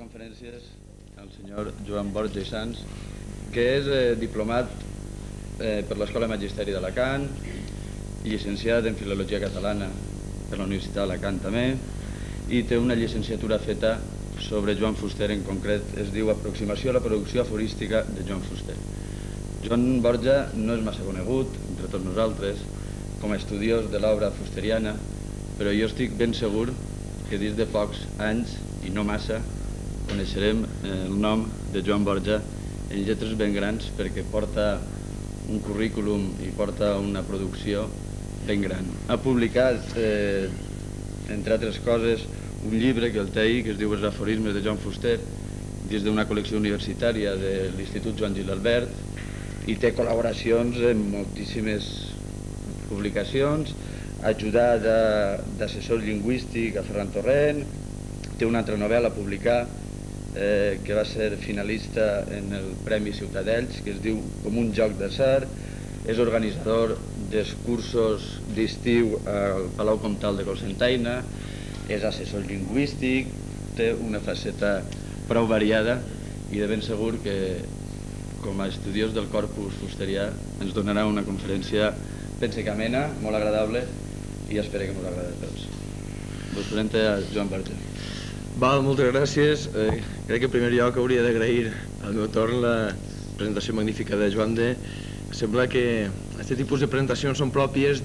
conferències el senyor Joan Borja i Sans, que és diplomat per l'Escola de Magisteri d'Alacant, llicenciat en Filologia Catalana per la Universitat d'Alacant també, i té una llicenciatura feta sobre Joan Fuster, en concret es diu Aproximació a la producció aforística de Joan Fuster. Joan Borja no és massa conegut entre tots nosaltres com a estudiós de l'obra fusteriana, però jo estic ben segur que dins de pocs anys, i no massa, coneixerem el nom de Joan Borja en lletres ben grans, perquè porta un currículum i porta una producció ben gran. Ha publicat, entre altres coses, un llibre que el té ahí, que es diu Els aforismes de Joan Fuster, dins d'una col·lecció universitària de l'Institut Joan Gil Albert, i té col·laboracions en moltíssimes publicacions, ha ajudat d'assessor lingüístic a Ferran Torrent, té una altra novel·la a publicar que va ser finalista en el Premi Ciutadells, que es diu Com un joc d'atzar, és organitzador dels cursos d'estiu al Palau Comtal de Cocentaina, és assessor lingüístic, té una faceta prou variada i de ben segur que com a estudiós del corpus fusterià ens donarà una conferència, pense que amena, molt agradable, i espero que ens agradi a tots. Vos presento a Joan Borja. Val, moltes gràcies. Crec que en primer lloc hauria d'agrair al meu torn la presentació magnífica de Joan de. Sembla que aquest tipus de presentacions són pròpies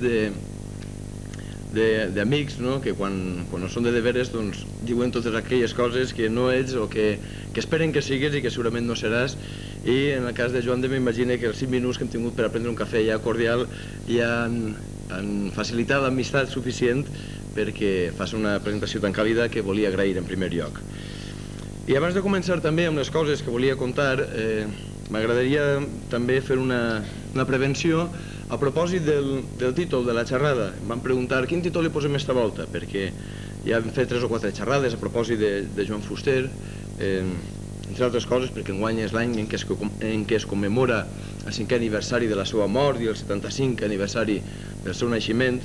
d'amics, que quan no són de deberes diuen totes aquelles coses que no ets o que esperen que sigues i que segurament no seràs. I en el cas de Joan de m'imagino que els 5 minuts que hem tingut per a prendre un cafè ja cordial ja han facilitat l'amistat suficient perquè fas una presentació tan càlida que volia agrair en primer lloc. I abans de començar també amb les coses que volia contar, m'agradaria també fer una prevenció a propòsit del títol de la xerrada. Em van preguntar quin títol li posem esta volta, perquè ja hem fet 3 o 4 xerrades a propòsit de Joan Fuster, entre altres coses perquè enguany és l'any en què es commemora el 5è aniversari de la seva mort i el 75è aniversari del seu naixement.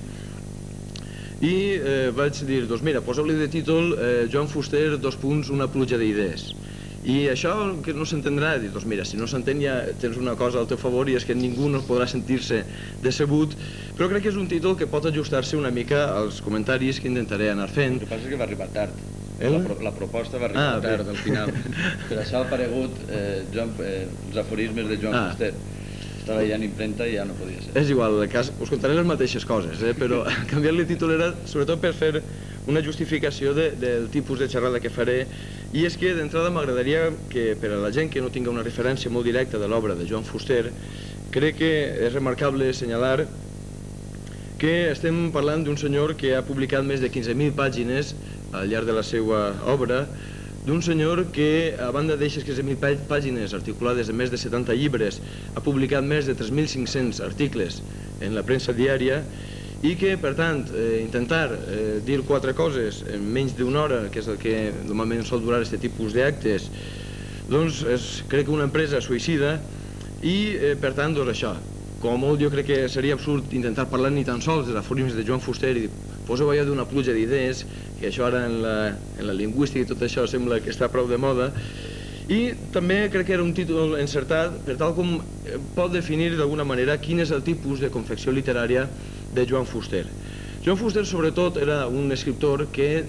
I vaig dir, doncs mira, poseu-li de títol Joan Fuster, una pluja d'idees. I això que no s'entendrà, doncs mira, si no s'entén ja tens una cosa al teu favor i és que ningú no podrà sentir-se decebut, però crec que és un títol que pot ajustar-se una mica als comentaris que intentaré anar fent. El que passa és que va arribar tard. La proposta va arribar tard al final. Per això ha aparegut els aforismes de Joan Fuster. Estava ja en impremta i ja no podia ser. És igual, us contaré les mateixes coses, però canviar-li títol era sobretot per fer una justificació del tipus de xerrada que faré, i és que d'entrada m'agradaria que per a la gent que no tinga una referència molt directa de l'obra de Joan Fuster, crec que és remarcable assenyalar que estem parlant d'un senyor que ha publicat més de 15.000 pàgines al llarg de la seva obra, d'un senyor que, a banda d'aixes 15.000 pàgines articulades en més de 70 llibres, ha publicat més de 3.500 articles en la premsa diària i que, per tant, intentar dir 4 coses en menys d'una hora, que és el que normalment sol durar aquest tipus d'actes, doncs és, crec que una empresa suïcida i, per tant, doncs això. Com a molt jo crec que seria absurd intentar parlar ni tan sols dels aforismes de Joan Fuster i poseu allò d'una pluja d'idees, que això ara en la lingüística i tot això sembla que està prou de moda, i també crec que era un títol encertat per tal com pot definir d'alguna manera quin és el tipus de confecció literària de Joan Fuster. Joan Fuster sobretot era un escriptor que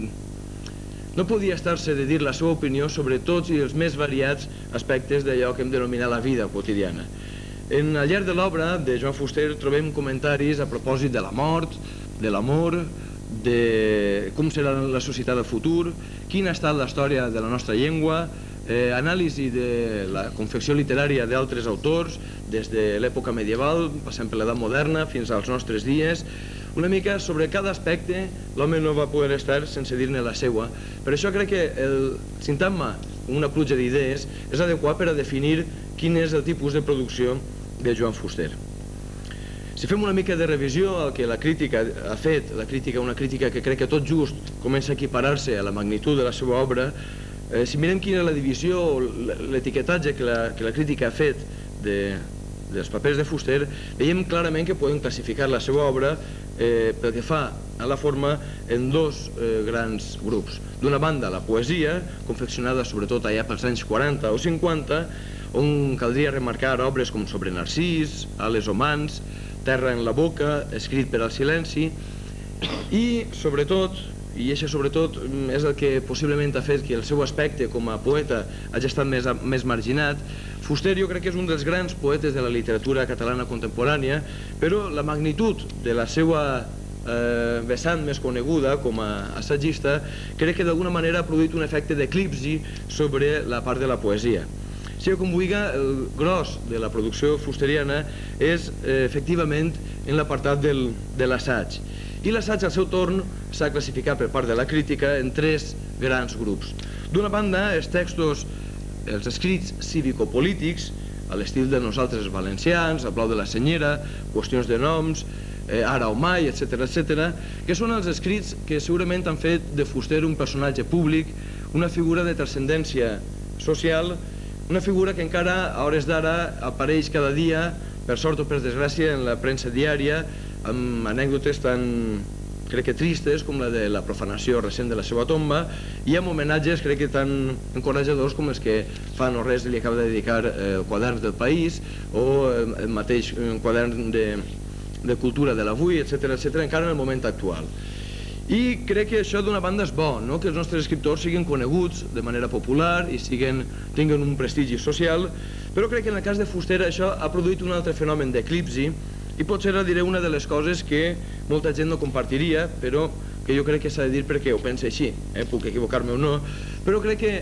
no podia estar-se de dir la seva opinió sobre tots i els més variats aspectes d'allò que hem denominat la vida quotidiana. Al llarg de l'obra de Joan Fuster trobem comentaris a propòsit de la mort, de l'amor, de com serà la societat del futur, quina ha estat la història de la nostra llengua, anàlisi de la confecció literària d'altres autors, des de l'època medieval, passant per l'edat moderna, fins als nostres dies. Una mica sobre cada aspecte l'home no va poder estar sense dir-ne la seua. Per això crec que el sintagma, una pluja d'idees, és adequat per a definir quin és el tipus de producció de Joan Fuster. Si fem una mica de revisió al que la crítica ha fet, una crítica que crec que tot just comença a equiparar-se a la magnitud de la seva obra, si mirem quina és la divisió o l'etiquetatge que la crítica ha fet dels papers de Fuster, veiem clarament que podem classificar la seva obra pel que fa a la forma en dos grans grups. D'una banda, la poesia, confeccionada sobretot allà pels anys 40 o 50, on caldria remarcar obres com Sobre Narcís, Ales o Mans, Terra en la boca, Escrit per al silenci, i sobretot, i això sobretot és el que possiblement ha fet que el seu aspecte com a poeta hagi estat més marginat. Fuster jo crec que és un dels grans poetes de la literatura catalana contemporània, però la magnitud de la seva vessant més coneguda com a assagista crec que d'alguna manera ha produït un efecte d'eclipsi sobre la part de la poesia. Sigui com vulgui, el gros de la producció fusteriana és efectivament en l'apartat de l'assaig. I l'assaig, al seu torn, s'ha classificat per part de la crítica en tres grans grups. D'una banda, els textos, els escrits cívico-polítics, a l'estil de Nosaltres els valencians, El blau de la senyera, Qüestions de noms, Ara o mai, etc., que són els escrits que segurament han fet de Fuster un personatge públic, una figura de transcendència social, una figura que encara a hores d'ara apareix cada dia, per sort o per desgràcia, en la premsa diària, amb anècdotes tan, crec que tristes, com la de la profanació recent de la seva tomba, i amb homenatges, crec que tan encorajadors com els que fa no res li acaba de dedicar el quadern del País o el mateix quadern de cultura de l'Avui, etc., encara en el moment actual. I crec que això d'una banda és bo, que els nostres escriptors siguin coneguts de manera popular i tinguin un prestigi social, però crec que en el cas de Fuster això ha produït un altre fenomen d'eclipsi i potser ara diré una de les coses que molta gent no compartiria, però que jo crec que s'ha de dir perquè ho pensa així, puc equivocar-me o no, però crec que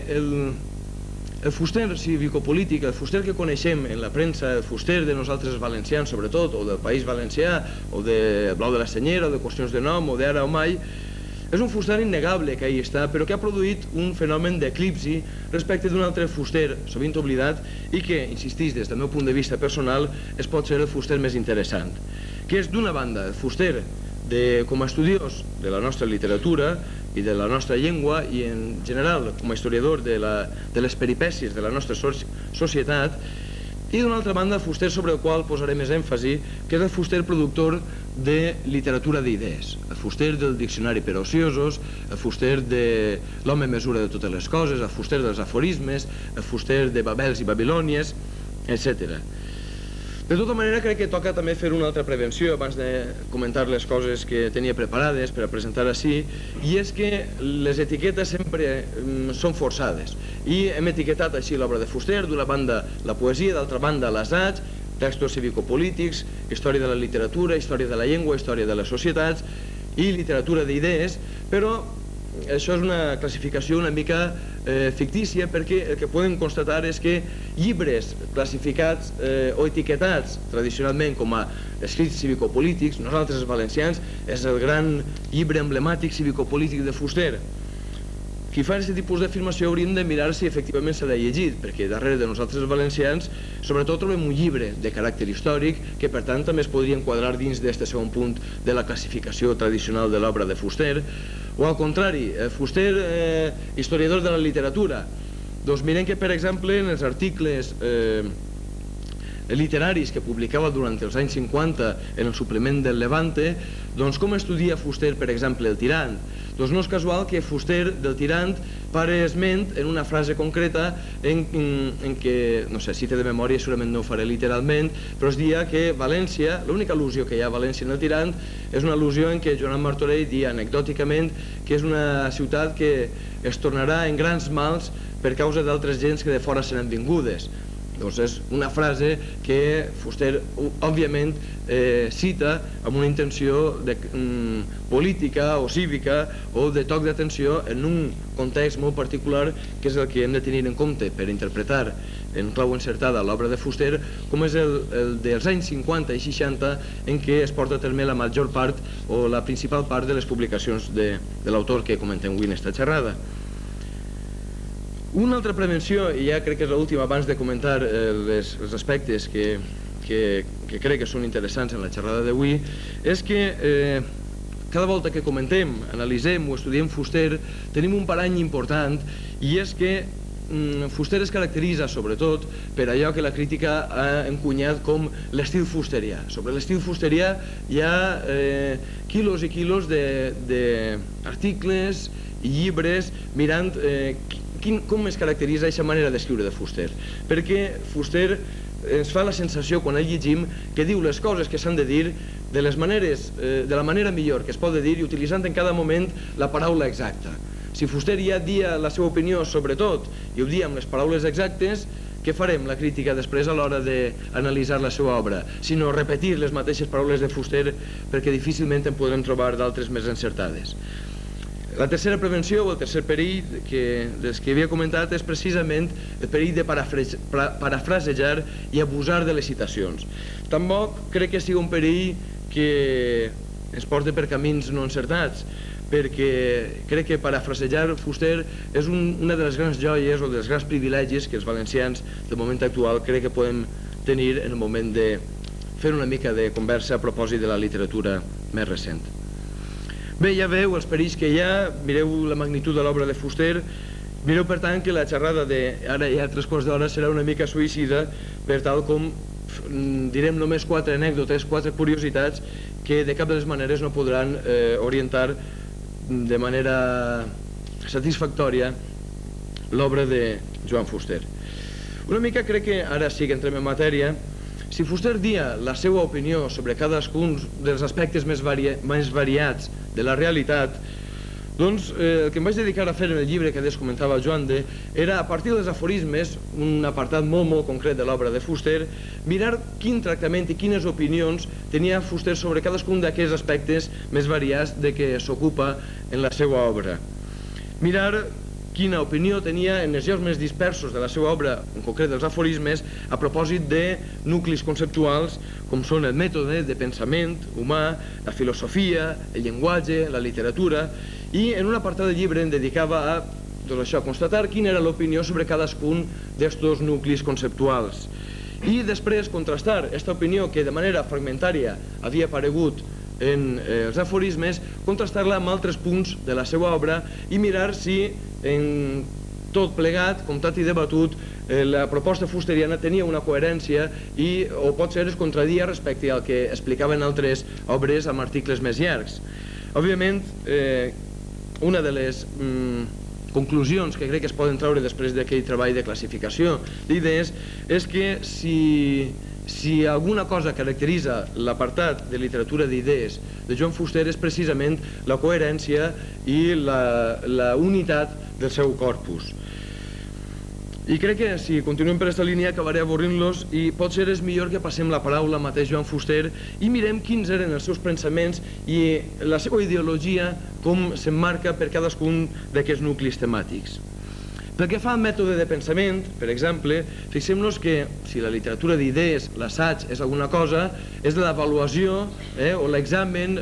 el Fuster cívico-polític, el Fuster que coneixem en la premsa, el Fuster de Nosaltres els valencians sobretot, o del País Valencià, o de Blau de la Senyera, o de Qüestions de nom, o d'Ara o mai, és un Fuster innegable que ahí està, però que ha produït un fenomen d'eclipsi respecte d'un altre Fuster sovint oblidat i que, insistís, des del meu punt de vista personal, es pot ser el Fuster més interessant, que és d'una banda el Fuster com a estudiós de la nostra literatura i de la nostra llengua i en general com a historiador de les peripècies de la nostra societat, i d'una altra banda el Fuster sobre el qual posaré més èmfasi, que és el Fuster productor de literatura d'idees, el Fuster del diccionari per ociosos, el Fuster de l'home mesura de totes les coses, el Fuster dels aforismes, el Fuster de Babels i Babilònies, etc. De tota manera, crec que toca també fer una altra prevenció abans de comentar les coses que tenia preparades per a presentar així, i és que les etiquetes sempre són forçades. I hem etiquetat així l'obra de Fuster, d'una banda la poesia, d'altra banda l'assaig, textos cívico-polítics, història de la literatura, història de la llengua, història de les societats i literatura d'idees, però això és una classificació una mica fictícia perquè el que podem constatar és que llibres classificats o etiquetats tradicionalment com a escrits cívico-polítics, Nosaltres els valencians, és el gran llibre emblemàtic cívico-polític de Fuster. Qui fa aquest tipus d'afirmació hauríem de mirar si efectivament se l'ha llegit, perquè darrere de Nosaltres els valencians sobretot trobem un llibre de caràcter històric que per tant també es podria enquadrar dins d'aquest segon punt de la classificació tradicional de l'obra de Fuster, o al contrari, Fuster, historiador de la literatura. Doncs mirem que, per exemple, en els articles literaris que publicava durant els anys 50 en el suplement del Levante, doncs com estudia Fuster, per exemple, el Tirant? Doncs no és casual que Fuster del Tirant pare esment en una frase concreta en què, no sé, cita de memòria, segurament no ho faré literalment, però es dia que València, l'única al·lusió que hi ha a València en el Tirant és una al·lusió en què Joan Martorell dia anecdòticament que és una ciutat que es tornarà en grans mals per causa d'altres gens que de fora seran vingudes. Doncs és una frase que Fuster, òbviament, cita amb una intenció política o cívica o de toc d'atenció en un context molt particular que és el que hem de tenir en compte per interpretar en clau encertada l'obra de Fuster, com és el dels anys 50 i 60 en què es porta a terme la major part o la principal part de les publicacions de l'autor que comentem avui en esta xerrada. Una altra prevenció, i ja crec que és l'última abans de comentar els aspectes que crec que són interessants en la xerrada d'avui, és que cada volta que comentem, analitzem o estudiem Fuster tenim un parany important, i és que Fuster es caracteritza sobretot per allò que la crítica ha encunyat com l'estil fusterià. Sobre l'estil fusterià hi ha quilos i quilos d'articles i llibres mirant com es caracteritza aquesta manera d'escriure de Fuster. Perquè Fuster ens fa la sensació, quan el llegim, que diu les coses que s'han de dir de la manera millor que es pot dir i utilitzant en cada moment la paraula exacta. Si Fuster ja dia la seva opinió sobre tot i ho dia amb les paraules exactes, què farem la crítica després a l'hora d'analitzar la seva obra? Sinó repetir les mateixes paraules de Fuster, perquè difícilment en podrem trobar d'altres més encertades. La tercera prevenció o el tercer perill dels que havia comentat és precisament el perill de parafrasejar i abusar de les citacions. Tampoc crec que sigui un perill que ens porta per camins no encertats, perquè crec que parafrasejar Fuster és una de les grans joies o dels grans privilegis que els valencians del moment actual crec que podem tenir en el moment de fer una mica de conversa a propòsit de la literatura més recent. Bé, ja veu els perills que hi ha, mireu la magnitud de l'obra de Fuster, mireu per tant que la xerrada d'ara ja 3/4 d'hora serà una mica suïcida, per tal com direm només 4 anècdotes, 4 curiositats que de cap de les maneres no podran orientar de manera satisfactòria l'obra de Joan Fuster. Una mica crec que ara sí que entrem en matèria. Si Fuster dia la seva opinió sobre cadascun dels aspectes més variats de la realitat, doncs el que em vaig dedicar a fer en el llibre que des comentava el Joan de era, a partir dels aforismes, un apartat molt concret de l'obra de Fuster, mirar quin tractament i quines opinions tenia Fuster sobre cadascun d'aquests aspectes més variats de què s'ocupa en la seva obra. Mirar quina opinió tenia en els llocs més dispersos de la seva obra, en concret dels aforismes, a propòsit de nuclis conceptuals com són el mètode de pensament humà, la filosofia, el llenguatge, la literatura, i en un apartat del llibre em dedicava a constatar quina era l'opinió sobre cadascun d'aquests nuclis conceptuals. I després contrastar aquesta opinió que de manera fragmentària havia aparegut en els aforismes, contrastar-la amb altres punts de la seva obra i mirar si en tot plegat, comptat i debatut, la proposta fusteriana tenia una coherència o potser es contradia respecte al que explicava en altres obres amb articles més llargs. Òbviament, una de les conclusions que crec que es poden treure després d'aquell treball de classificació d'idees és que si alguna cosa caracteritza l'apartat de literatura d'idees de Joan Fuster és precisament la coherència i la unitat del seu corpus. I crec que si continuem per aquesta línia acabaré avorrint-los i potser és millor que passem la paraula al mateix Joan Fuster i mirem quins eren els seus pensaments i la seva ideologia com s'emmarca per cadascun d'aquests nuclis temàtics. Pel que fa al mètode de pensament, per exemple, fixem-nos que si la literatura d'idees, l'assaig, és alguna cosa, és l'avaluació o l'examen,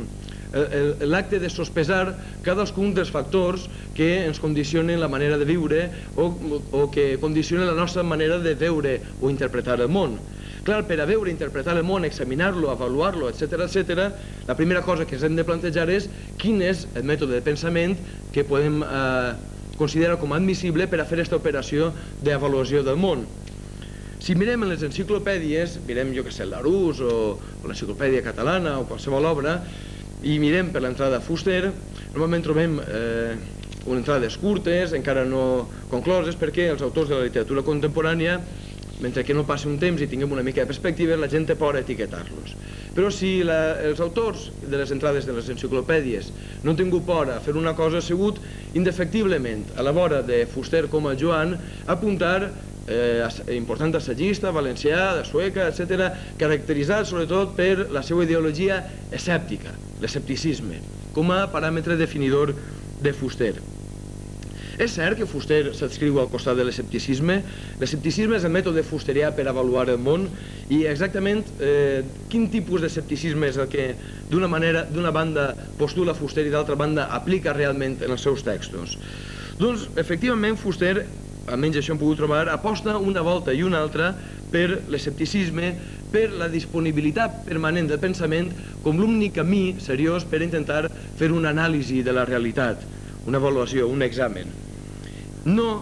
l'acte de sospesar cadascun dels factors que ens condicionen la manera de viure o que condicionen la nostra manera de veure o interpretar el món. Clar, per a veure, interpretar el món, examinar-lo, avaluar-lo, etc., la primera cosa que ens hem de plantejar és quin és el mètode de pensament que podem considerar com a admissible per a fer aquesta operació d'avaluació del món. Si mirem en les enciclopèdies, mirem, jo que sé, l'Arús o l'Enciclopèdia Catalana o qualsevol obra, i mirem per l'entrada Fuster, normalment trobem entrades curtes, encara no concloses, perquè els autors de la literatura contemporània, mentre que no passi un temps i tinguem una mica de perspectiva, la gent té por a etiquetar-los. Però si els autors de les entrades de les enciclopèdies no han tingut por a fer una cosa, ha sigut indefectiblement, a la vora de Fuster com a Joan, apuntar important assagista, valencià, de Sueca, etc., caracteritzat sobretot per la seva ideologia escèptica, l'escepticisme, com a paràmetre definidor de Fuster. És cert que Fuster s'adscriu al costat de l'escepticisme. L'escepticisme és el mètode fusterià per avaluar el món i exactament quin tipus d'escepticisme és el que d'una banda postula Fuster i d'altra banda aplica realment en els seus textos. Doncs, efectivament, Fuster, almenys això hem pogut trobar, aposta una volta i una altra per l'escepticisme, per la disponibilitat permanent del pensament com l'únic camí seriós per intentar fer una anàlisi de la realitat, una avaluació, un examen. No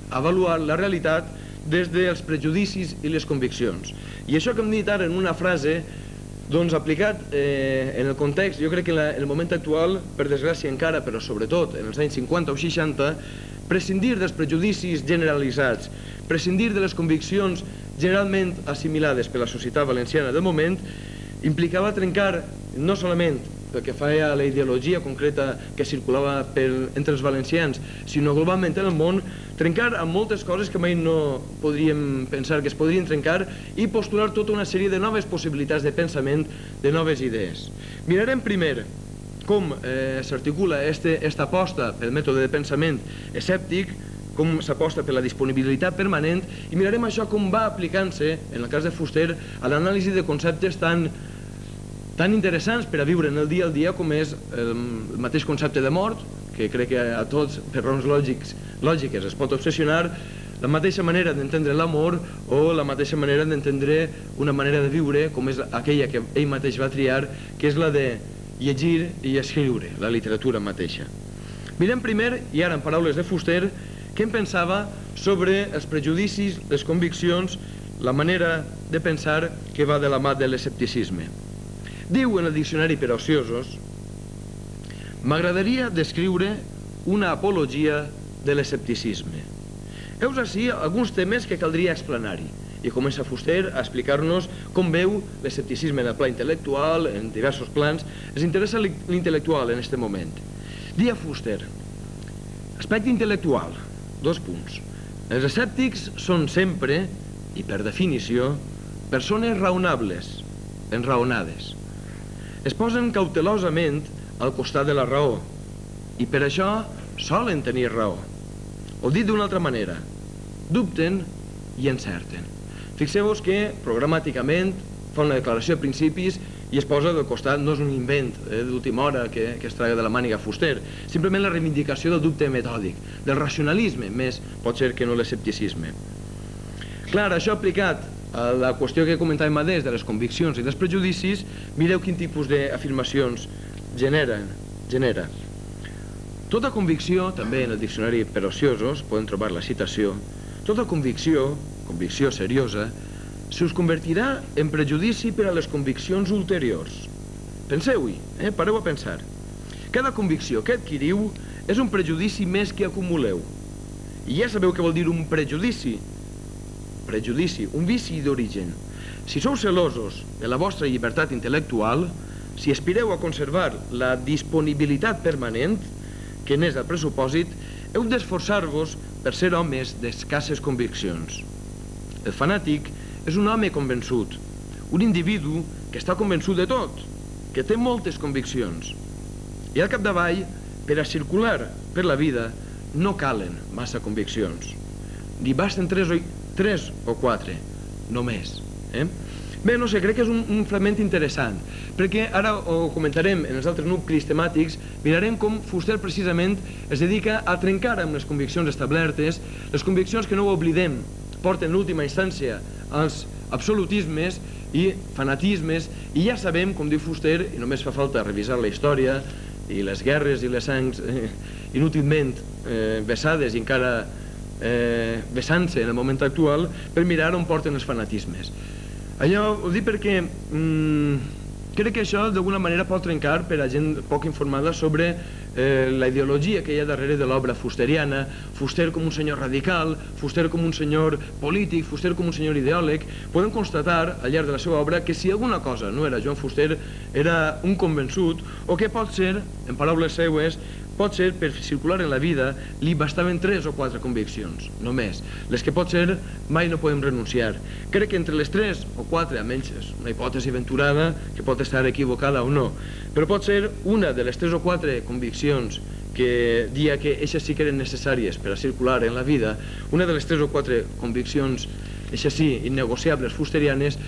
avaluar la realitat des dels prejudicis i les conviccions. I això que hem dit ara en una frase, doncs aplicat en el context, jo crec que en el moment actual, per desgràcia encara, però sobretot en els anys 50 o 60, prescindir dels prejudicis generalitzats, prescindir de les conviccions generalment assimilades per la societat valenciana del moment, implicava trencar no solament pel que feia a la ideologia concreta que circulava entre els valencians, sinó globalment en el món, trencar amb moltes coses que mai no podríem pensar que es podrien trencar i postular tota una sèrie de noves possibilitats de pensament, de noves idees. Mirarem primer com s'articula aquesta aposta pel mètode de pensament escèptic, com s'aposta per la disponibilitat permanent, i mirarem això com va aplicant-se, en el cas de Fuster, a l'anàlisi de conceptes tan interessants per a viure en el dia a dia com és el mateix concepte de mort, que crec que a tots, per raons lògiques, es pot obsessionar, la mateixa manera d'entendre l'amor o la mateixa manera d'entendre una manera de viure com és aquella que ell mateix va triar, que és la de llegir i escriure, la literatura mateixa. Mirem primer, i ara en paraules de Fuster, què en pensava sobre els prejudicis, les conviccions, la manera de pensar que va de la mà de l'escepticisme. Diu en el diccionari per a ociosos: m'agradaria descriure una apologia de l'escepticisme. Heus ací alguns temes que caldria explanar-hi, i comença Fuster a explicar-nos com veu l'escepticisme en el pla intel·lectual, en diversos plans. Ens interessa l'intel·lectual en aquest moment. Dia Fuster: aspecte intel·lectual, 2 punts. Els escèptics són sempre, i per definició, persones raonables, enraonades. Es posen cautelosament al costat de la raó i per això solen tenir raó. O dit d'una altra manera, dubten i encerten. Fixeu-vos que programàticament fa una declaració de principis i es posa del costat, no és un invent d'última hora que es traga de la màniga Fuster, simplement la reivindicació del dubte metòdic, del racionalisme, més pot ser que no l'escepticisme. Clar, això aplicat a la qüestió que comentàvem adés de les conviccions i dels prejudicis, mireu quin tipus d'afirmacions genera. Tota convicció, també en el diccionari per ociosos, podem trobar la citació, tota convicció seriosa, se us convertirà en prejudici per a les conviccions ulteriors. Penseu-hi, pareu a pensar. Cada convicció que adquiriu és un prejudici més que acumuleu. I ja sabeu què vol dir un prejudici. Un vici d'origen. Si sou celosos de la vostra llibertat intel·lectual, si aspireu a conservar la disponibilitat permanent, que n'és el pressupòsit, heu d'esforçar-vos per ser homes d'escasses conviccions. El fanàtic és un home convençut, un individu que està convençut de tot, que té moltes conviccions. I al capdavall, per a circular per la vida, no calen massa conviccions. Ni basten 3 o 4, només. Bé, no sé, crec que és un fragment interessant, perquè ara ho comentarem en els altres nuclis temàtics, mirarem com Fuster precisament es dedica a trencar amb les conviccions establertes, les conviccions que no ho oblidem, porten en última instància als absolutismes i fanatismes, i ja sabem, com diu Fuster, i només fa falta revisar la història i les guerres i les sangs inútilment vessades i encara vessant-se en el moment actual, per mirar on porten els fanatismes. Allò ho dic perquè crec que això d'alguna manera pot trencar per a gent poc informada sobre la ideologia que hi ha darrere de l'obra fusteriana, Fuster com un senyor radical, Fuster com un senyor polític, Fuster com un senyor ideòleg. Podem constatar al llarg de la seva obra que si alguna cosa no era Joan Fuster, era un convençut, o que pot ser, en paraules seues, pot ser, per circular en la vida, li bastaven 3 o 4 conviccions, només. Les que pot ser mai no podem renunciar. Crec que entre les 3 o 4, almenys és una hipòtesi aventurada, que pot estar equivocada o no, però pot ser una de les 3 o 4 conviccions que dia que eixes sí que eren necessàries per a circular en la vida, una de les 3 o 4 conviccions, eixes sí, innegociables, fusterianes,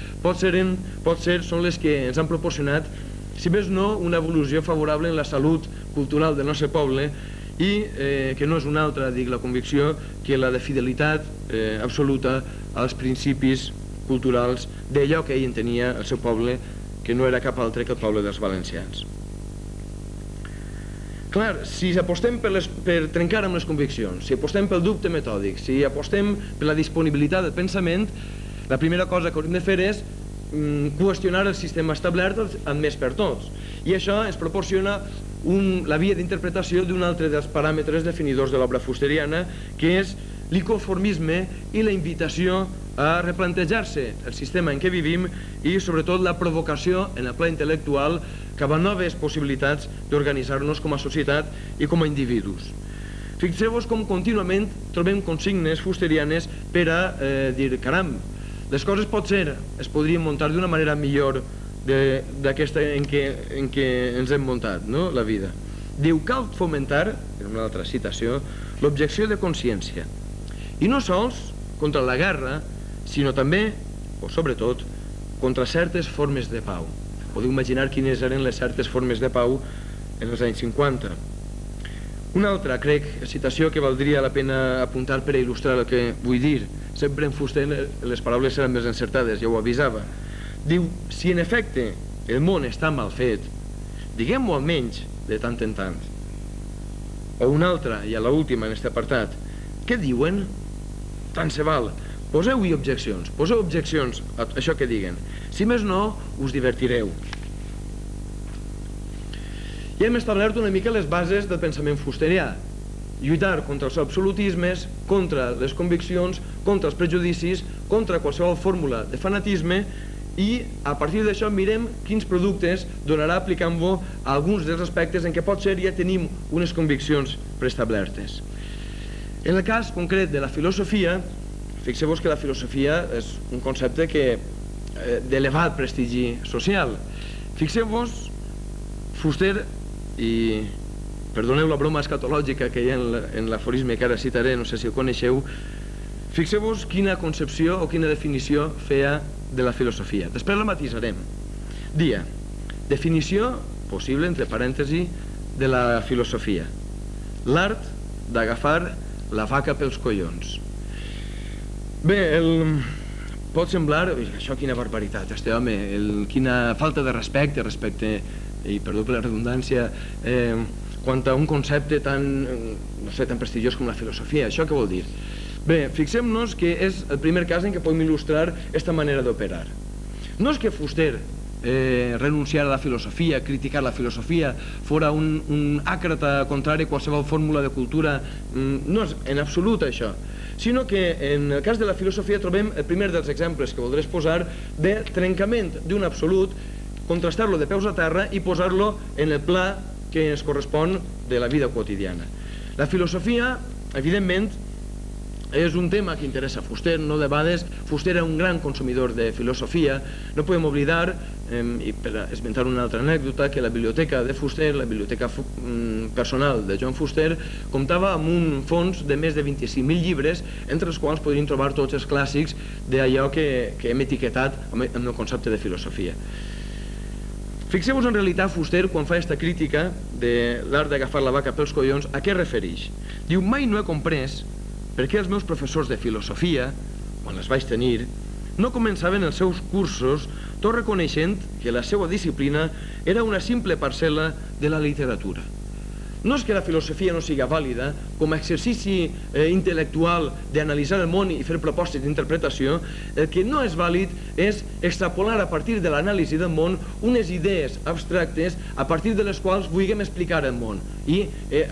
són les que ens han proporcionat, si més no, una evolució favorable en la salut cultural del nostre poble i que no és una altra, dic, la convicció, que la de fidelitat absoluta als principis culturals d'allò que ell entenia el seu poble, que no era cap altre que el poble dels valencians. Clar, si apostem per trencar amb les conviccions, si apostem pel dubte metòdic, si apostem per la disponibilitat del pensament, la primera cosa que hauríem de fer és qüestionar el sistema establert amb més per tots. I això ens proporciona la via d'interpretació d'un altre dels paràmetres definidors de l'obra fusteriana, que és l'inconformisme i la invitació a replantejar-se el sistema en què vivim i sobretot la provocació en el pla intel·lectual cap a noves possibilitats d'organitzar-nos com a societat i com a individus. Fixeu-vos com contínuament trobem consignes fusterianes per a dir, caram, les coses potser es podrien muntar d'una manera millor d'aquesta en què ens hem muntat, la vida. Diu, cal fomentar, en una altra citació, l'objecció de consciència. I no sols contra la guerra, sinó també, o sobretot, contra certes formes de pau. Podeu imaginar quines eren les certes formes de pau en els anys 50. Una altra, crec, citació que valdria la pena apuntar per a il·lustrar el que vull dir. Sempre en Fuster les paraules seran més encertades, ja ho avisava. Diu, si en efecte el món està mal fet, diguem-ho almenys de tant en tant. O una altra, i a l'última en aquest apartat, què diuen? Tant se val. Poseu-hi objeccions, poseu objeccions a això que diguen. Si més no, us divertireu. Ja hem establert una mica les bases del pensament fusterià. Lluitar contra els absolutismes, contra les conviccions, contra els prejudicis, contra qualsevol fórmula de fanatisme i a partir d'això mirem quins productes donarà aplicant-ho a alguns dels aspectes en què potser ja tenim unes conviccions preestablertes. En el cas concret de la filosofia, fixeu-vos que la filosofia és un concepte d'elevat prestigi social. Fixeu-vos, Fuster, i perdoneu la broma escatològica que hi ha en l'aforisme que ara citaré, no sé si el coneixeu, fixeu-vos quina concepció o quina definició feia de la filosofia. Després la matisarem. Dia, definició possible, entre parèntesi, de la filosofia. L'art d'agafar la vaca pels collons. Bé, pot semblar, això quina barbaritat, este home, quina falta de respecte, i perdó per la redundància, quant a un concepte tan, no sé, tan prestigiós com la filosofia. Això què vol dir? Bé, fixem-nos que és el primer cas en què podem il·lustrar aquesta manera d'operar. No és que Fuster renunciar a la filosofia, criticar la filosofia, fora un àcrata contrari a qualsevol fórmula de cultura, no és en absolut això, sinó que en el cas de la filosofia trobem el primer dels exemples que voldré exposar de trencament d'un absolut, contrastar-lo de peus a terra i posar-lo en el pla que ens correspon de la vida quotidiana. La filosofia, evidentment, és un tema que interessa a Fuster, no de vegades. Fuster era un gran consumidor de filosofia. No podem oblidar, i per esmentar una altra anècdota, que la biblioteca de Fuster, la biblioteca personal de Joan Fuster, comptava amb un fons de més de 25.000 llibres, entre els quals podrien trobar tots els clàssics d'allò que hem etiquetat amb el concepte de filosofia. Fixeu-vos en realitat Fuster, quan fa aquesta crítica de l'art d'agafar la vaca pels collons, a què refereix? Diu, mai no he comprès perquè els meus professors de filosofia, quan els vaig tenir, no començaven els seus cursos tot reconeixent que la seva disciplina era una simple parcel·la de la literatura. No és que la filosofia no siga vàlida com a exercici intel·lectual d'analitzar el món i fer propostes d'interpretació. El que no és vàlid és extrapolar a partir de l'anàlisi del món unes idees abstractes a partir de les quals vulguem explicar el món. I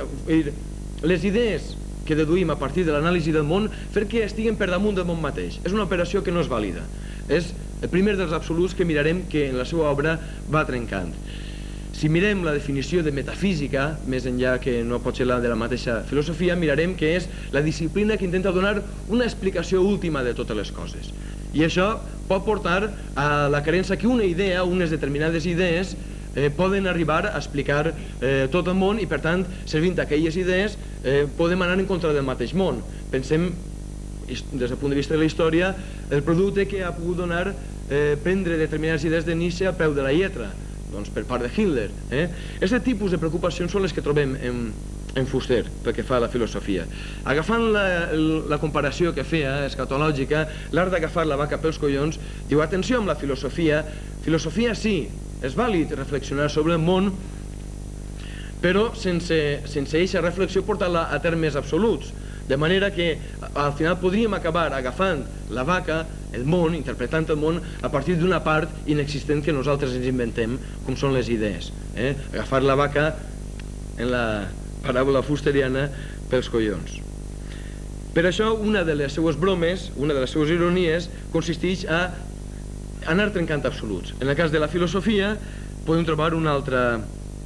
les idees que deduïm a partir de l'anàlisi del món fer que estiguen per damunt del món mateix. És una operació que no és vàlida. És el primer dels absoluts que mirarem que en la seva obra va trencant. Si mirem la definició de metafísica, més enllà que no pot ser la de la mateixa filosofia, mirarem que és la disciplina que intenta donar una explicació última de totes les coses. I això pot portar a la creença que una idea, unes determinades idees, poden arribar a explicar tot el món i, per tant, servint aquelles idees, podem anar en contra del mateix món. Pensem, des del punt de vista de la història, el producte que ha pogut donar prendre determinades idees de Nietzsche al peu de la lletra, doncs per part de Hitler. Aquest tipus de preocupacions són les que trobem en Fuster, pel que fa a la filosofia. Agafant la comparació que feia, escatològica, l'art d'agafar la vaca pels collons, diu, atenció amb la filosofia, filosofia sí, és vàlid reflexionar sobre el món, però sense aquesta reflexió portar-la a termes absoluts, de manera que al final podríem acabar agafant la vaca, el món, interpretant el món a partir d'una part inexistent que nosaltres ens inventem, com són les idees. Agafar la vaca, en la paràbola fusteriana, pels collons. Per això, una de les seues bromes, una de les seues ironies, consisteix a anar trencant absoluts. En el cas de la filosofia, podem trobar un altre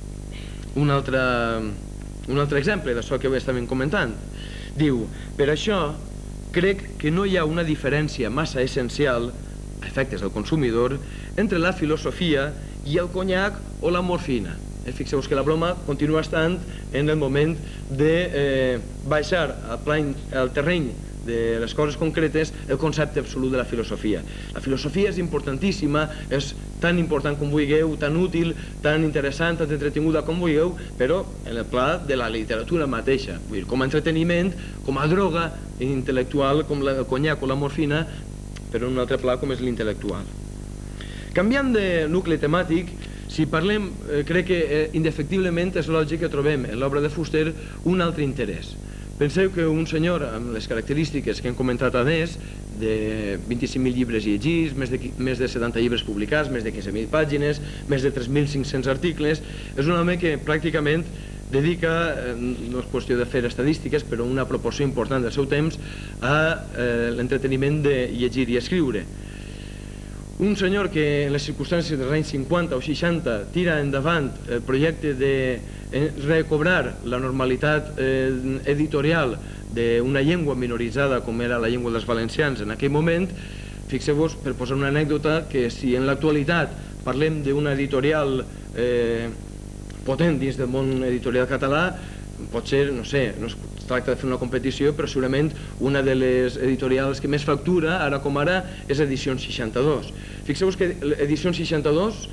exemple d'això que estàvem comentant. Diu, per això crec que no hi ha una diferència massa essencial, a efectes del consumidor, entre la filosofia i el conyac o la morfina. Fixeu-vos que la broma continua estant en el moment de baixar al terreny de les coses concretes el concepte absolut de la filosofia. La filosofia és importantíssima, és tan important com vulgueu, tan útil, tan interessant, tan entretinguda com vulgueu, però en el pla de la literatura mateixa, vull dir, com a entreteniment, com a droga intel·lectual, com el conyac o la morfina, però en un altre pla com és l'intel·lectual. Canviant de nucli temàtic, si parlem, crec que indefectiblement és lògic que trobem en l'obra de Fuster un altre interès. Penseu que un senyor amb les característiques que hem comentat a més, de 25.000 llibres llegits, més de 70 llibres publicats, més de 15.000 pàgines, més de 3.500 articles, és un home que pràcticament dedica, no és qüestió de fer estadístiques, però una proporció important del seu temps a l'entreteniment de llegir i escriure. Un senyor que en les circumstàncies dels anys 50 o 60 tira endavant el projecte de recobrar la normalitat editorial d'una llengua minoritzada com era la llengua dels valencians en aquell moment, fixeu-vos, per posar una anècdota, que si en l'actualitat parlem d'una editorial potent dins del món editorial català, potser, no sé, no es tracta de fer una competició, però segurament una de les editorials que més factura, ara com ara, és Edicions 62. Fixeu-vos que Edicions 62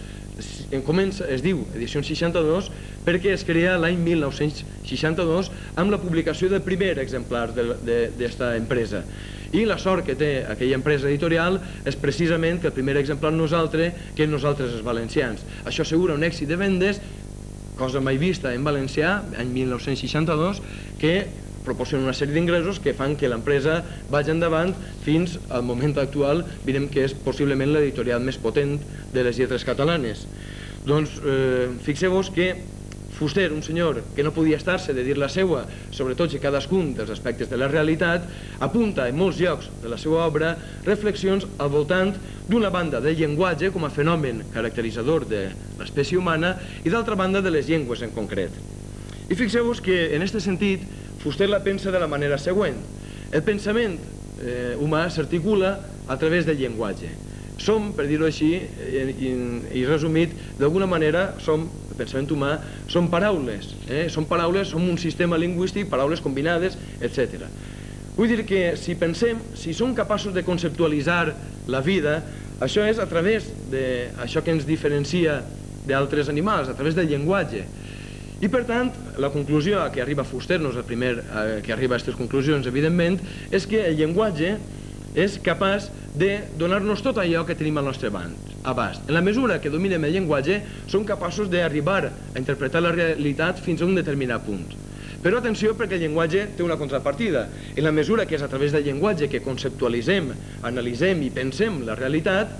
es diu Edicions 62 perquè es crea l'any 1962 amb la publicació del primer exemplar d'esta empresa. I la sort que té aquella empresa editorial és precisament que el primer exemplar no és altre que nosaltres els valencians. Això assegura un èxit de vendes, cosa mai vista en valencià, any 1962, que proporciona una sèrie d'ingressos que fan que l'empresa vagi endavant fins al moment actual, direm que és possiblement l'editorial més potent de les lletres catalanes. Doncs fixeu-vos que Fuster, un senyor que no podia estar-se de dir la seua sobre tots i cadascun dels aspectes de la realitat, apunta en molts llocs de la seva obra reflexions al voltant d'una banda del llenguatge com a fenomen caracteritzador de l'espècie humana i d'altra banda de les llengües en concret. I fixeu-vos que en aquest sentit Fuster la pensa de la manera següent. El pensament humà s'articula a través del llenguatge. Som, per dir-ho així, i resumit, d'alguna manera som, el pensament humà, són paraules, som un sistema lingüístic, paraules combinades, etc. Vull dir que si pensem, si som capaços de conceptualitzar la vida, això és a través d'això que ens diferencia d'altres animals, a través del llenguatge. I per tant, la conclusió a què arriba Fuster, no és el primer que arriba a aquestes conclusions, evidentment, és que el llenguatge és capaç de donar-nos tot allò que tenim al nostre abast. En la mesura que dominem el llenguatge, som capaços d'arribar a interpretar la realitat fins a un determinat punt. Però atenció, perquè el llenguatge té una contrapartida. En la mesura que és a través del llenguatge que conceptualitzem, analitzem i pensem la realitat,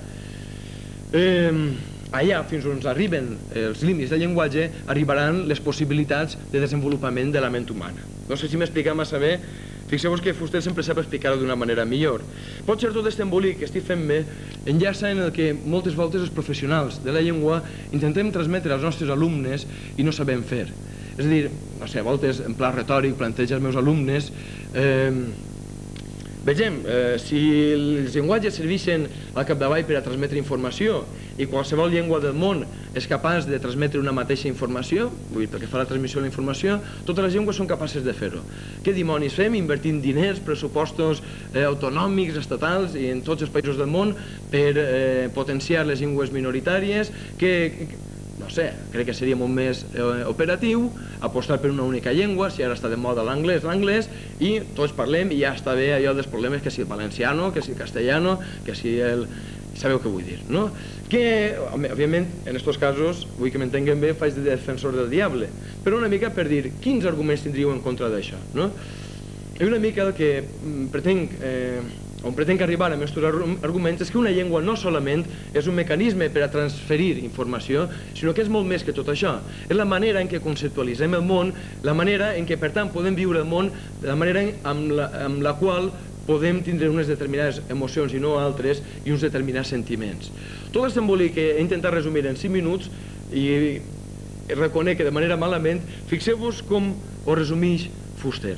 allà fins on arriben els límits del llenguatge arribaran les possibilitats de desenvolupament de la ment humana. No sé si m'explica massa bé. Fixeu-vos que Fuster sempre sap explicar-ho d'una manera millor. Pot ser tot aquest embolic que estic fent-me enllaça en el que moltes voltes els professionals de la llengua intentem transmetre als nostres alumnes i no sabem fer. És a dir, no sé, a voltes en pla retòric planteja als meus alumnes vegem, si els llenguatges serveixen al capdavall per a transmetre informació i qualsevol llengua del món és capaç de transmetre una mateixa informació, vull dir, pel que fa a la transmissió de la informació, totes les llengües són capaces de fer-ho. Què dimonis fem invertint diners, pressupostos autonòmics, estatals i en tots els països del món per potenciar les llengües minoritàries que no sé, crec que seria molt més operatiu apostar per una única llengua, si ara està de moda l'anglès, i tots parlem i ja està bé allò dels problemes que si el valenciano, que si el castellano, que si sabeu què vull dir, no? Que, òbviament, en aquests casos, vull que m'entenguen bé, faig de defensor del diable, però una mica per dir quins arguments tindríeu en contra d'això, no? I una mica el que on pretenc arribar amb aquests arguments és que una llengua no solament és un mecanisme per a transferir informació, sinó que és molt més que tot això. És la manera en què conceptualitzem el món, la manera en què, per tant, podem viure el món, la manera amb la qual podem tindre unes determinades emocions i no altres, i uns determinats sentiments. Tot això embolic que he intentat resumir en 5 minuts, i reconec que de manera malament, fixeu-vos com ho resumeix Fuster.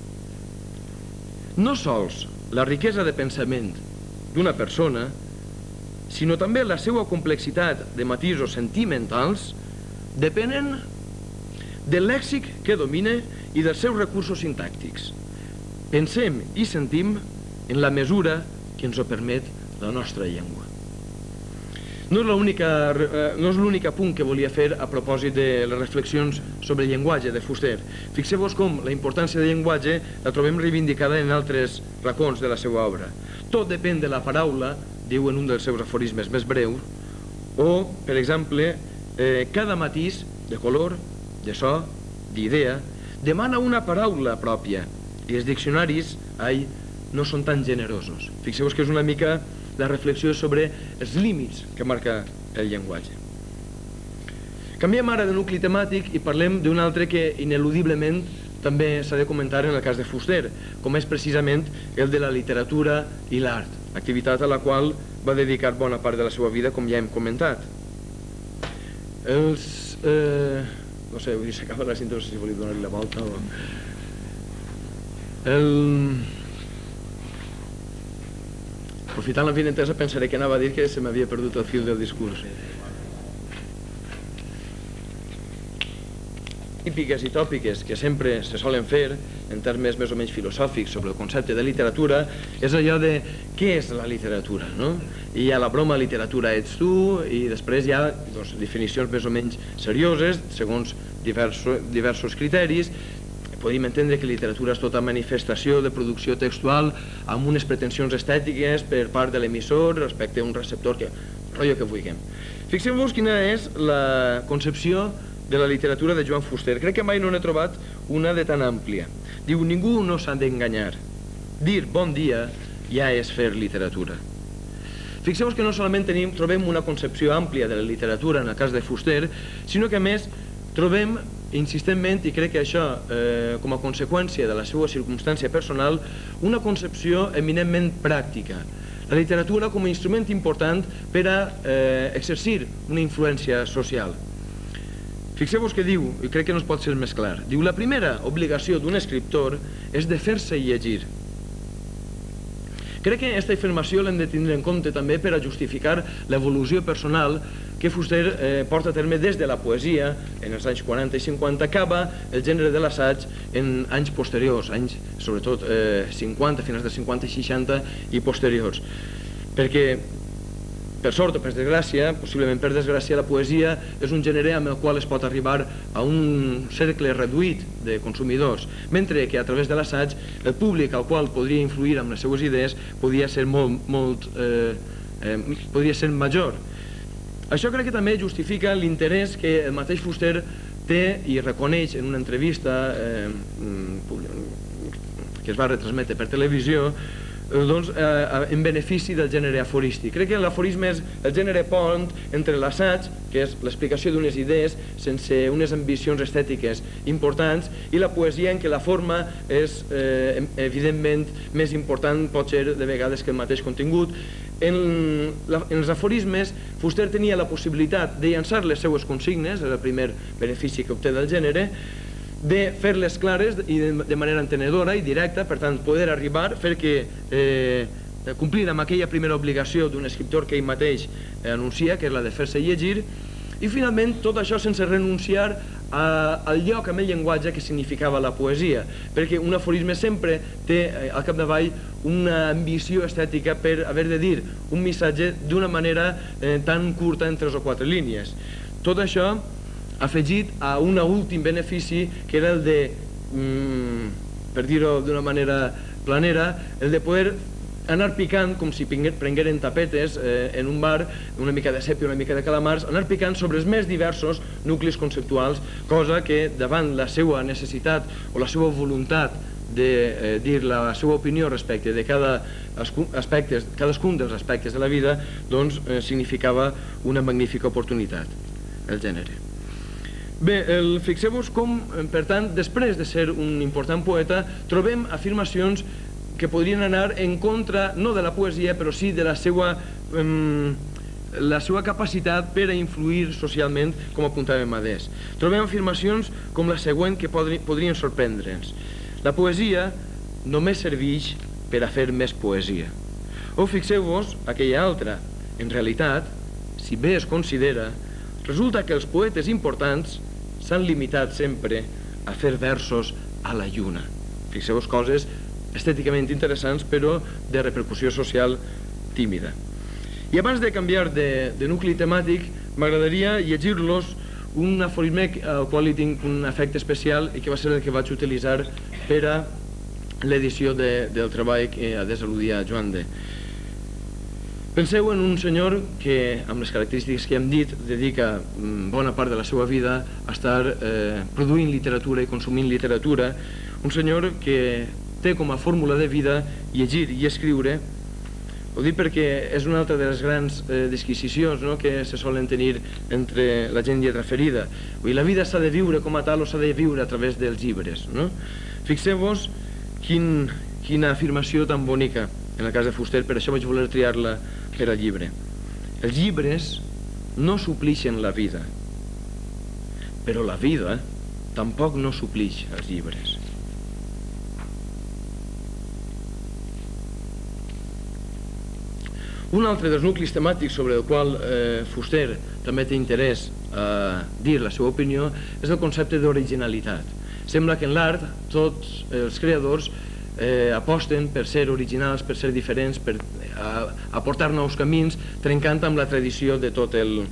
No sols la riquesa de pensament d'una persona, sinó també la seva complexitat de matisos sentimentals, depenen del lèxic que domina i dels seus recursos sintàctics. Pensem i sentim en la mesura que ens ho permet la nostra llengua. No és l'únic punt que volia fer a propòsit de les reflexions sobre el llenguatge de Fuster. Fixeu-vos com la importància del llenguatge la trobem reivindicada en altres racons de la seva obra. Tot depèn de la paraula, diu en un dels seus aforismes més breus, o, per exemple, cada matís de color, de so, d'idea, demana una paraula pròpia, i els diccionaris, no són tan generosos. Fixeu-vos que és una mica la reflexió sobre els límits que marca el llenguatge. Canviem ara de nucli temàtic i parlem d'un altre que ineludiblement també s'ha de comentar en el cas de Fuster, com és precisament el de la literatura i l'art, activitat a la qual va dedicar bona part de la seva vida, com ja hem comentat. No sé, vull dir, s'acaba la cinta, no sé si volia donar-li la volta o... Aprofitant l'avinentesa pensaré que anava a dir que se m'havia perdut el fil del discurs. Típiques i tòpiques que sempre se solen fer en termes més o menys filosòfics sobre el concepte de literatura és allò de què és la literatura, no? I hi ha la broma literatura ets tu i després hi ha definicions més o menys serioses segons diversos criteris. Podem entendre que literatura és tota manifestació de producció textual amb unes pretensions estètiques per part de l'emissor respecte a un receptor, rotllo que vulguem. Fixeu-vos quina és la concepció de la literatura de Joan Fuster. Crec que mai no n'he trobat una de tan àmplia. Diu, ningú no s'ha d'enganyar. Dir bon dia ja és fer literatura. Fixeu-vos que no solament trobem una concepció àmplia de la literatura en el cas de Fuster, sinó que a més trobem insistentment, i crec que això com a conseqüència de la seva circumstància personal, una concepció eminentment pràctica. La literatura com a instrument important per a exercir una influència social. Fixeu-vos que diu, i crec que no es pot ser més clar, diu, la primera obligació d'un escriptor és de fer-se llegir. Crec que aquesta afirmació l'hem de tindre en compte també per a justificar l'evolució personal que Fuster porta a terme des de la poesia en els anys 40 i 50, acaba el gènere de l'assaig en anys posteriors, anys sobretot 50, finals de 50 i 60 i posteriors. Perquè, per sort o per desgràcia, possiblement per desgràcia, la poesia és un gènere amb el qual es pot arribar a un cercle reduït de consumidors, mentre que a través de l'assaig el públic al qual podria influir amb les seues idees podria ser podria ser major. Això crec que també justifica l'interès que el mateix Fuster té i reconeix en una entrevista que es va retransmetre per televisió en benefici del gènere aforístic. Crec que l'aforisme és el gènere pont entre l'assaig, que és l'explicació d'unes idees sense unes ambicions estètiques importants, i la poesia en què la forma és evidentment més important, pot ser de vegades que el mateix contingut. En els aforismes, Fuster tenia la possibilitat de llançar les seues consignes, és el primer benefici que obté del gènere, de fer-les clares i de manera entenedora i directa, per tant, poder arribar, fer que complir amb aquella primera obligació d'un escriptor que ell mateix anuncia, que és la de fer-se llegir, i finalment tot això sense renunciar al lloc amb el llenguatge que significava la poesia, perquè un aforisme sempre té al capdavall una ambició estètica per haver de dir un missatge d'una manera tan curta en 3 o 4 línies. Tot això afegit a un últim benefici que era el de, per dir-ho d'una manera planera, el de poder anar picant com si prengueren tapetes en un bar, una mica de sèpia, una mica de calamars, anar picant sobre els més diversos nuclis conceptuals, cosa que davant la seva necessitat o la seva voluntat de dir la seva opinió respecte de cadascun dels aspectes de la vida, doncs significava una magnífica oportunitat, el gènere. Bé, fixeu-vos com, per tant, després de ser un important poeta, trobem afirmacions que podrien anar en contra, no de la poesia, però sí de la seva capacitat per a influir socialment, com apuntàvem adés. Trobem afirmacions com la següent que podrien sorprendre'ns. La poesia només serveix per a fer més poesia. O fixeu-vos aquella altra. En realitat, si bé es considera, resulta que els poetes importants s'han limitat sempre a fer versos a la lluna. Fixeu-vos coses estèticament interessants, però de repercussió social tímida. I abans de canviar de nucli temàtic, m'agradaria llegir-los un aforisme al qual hi tinc un afecte especial i que va ser el que vaig utilitzar per a l'edició del treball que adés al·ludia a Joan D. Penseu en un senyor que, amb les característiques que hem dit, dedica bona part de la seva vida a estar produint literatura i consumint literatura, un senyor que té com a fórmula de vida llegir i escriure. Ho dic perquè és una altra de les grans disquisicions que se solen tenir entre la gent lletra ferida. La vida s'ha de viure com a tal o s'ha de viure a través dels llibres. Fixeu-vos quina afirmació tan bonica en el cas de Fuster, per això vaig voler triar-la per al llibre. Els llibres no suplixen la vida, però la vida tampoc no suplix els llibres. Un altre dels nuclis temàtics sobre el qual Fuster també té interès a dir la seva opinió és el concepte d'originalitat. Sembla que en l'art tots els creadors aposten per ser originals, per ser diferents, per aportar nous camins, trencant amb la tradició de totes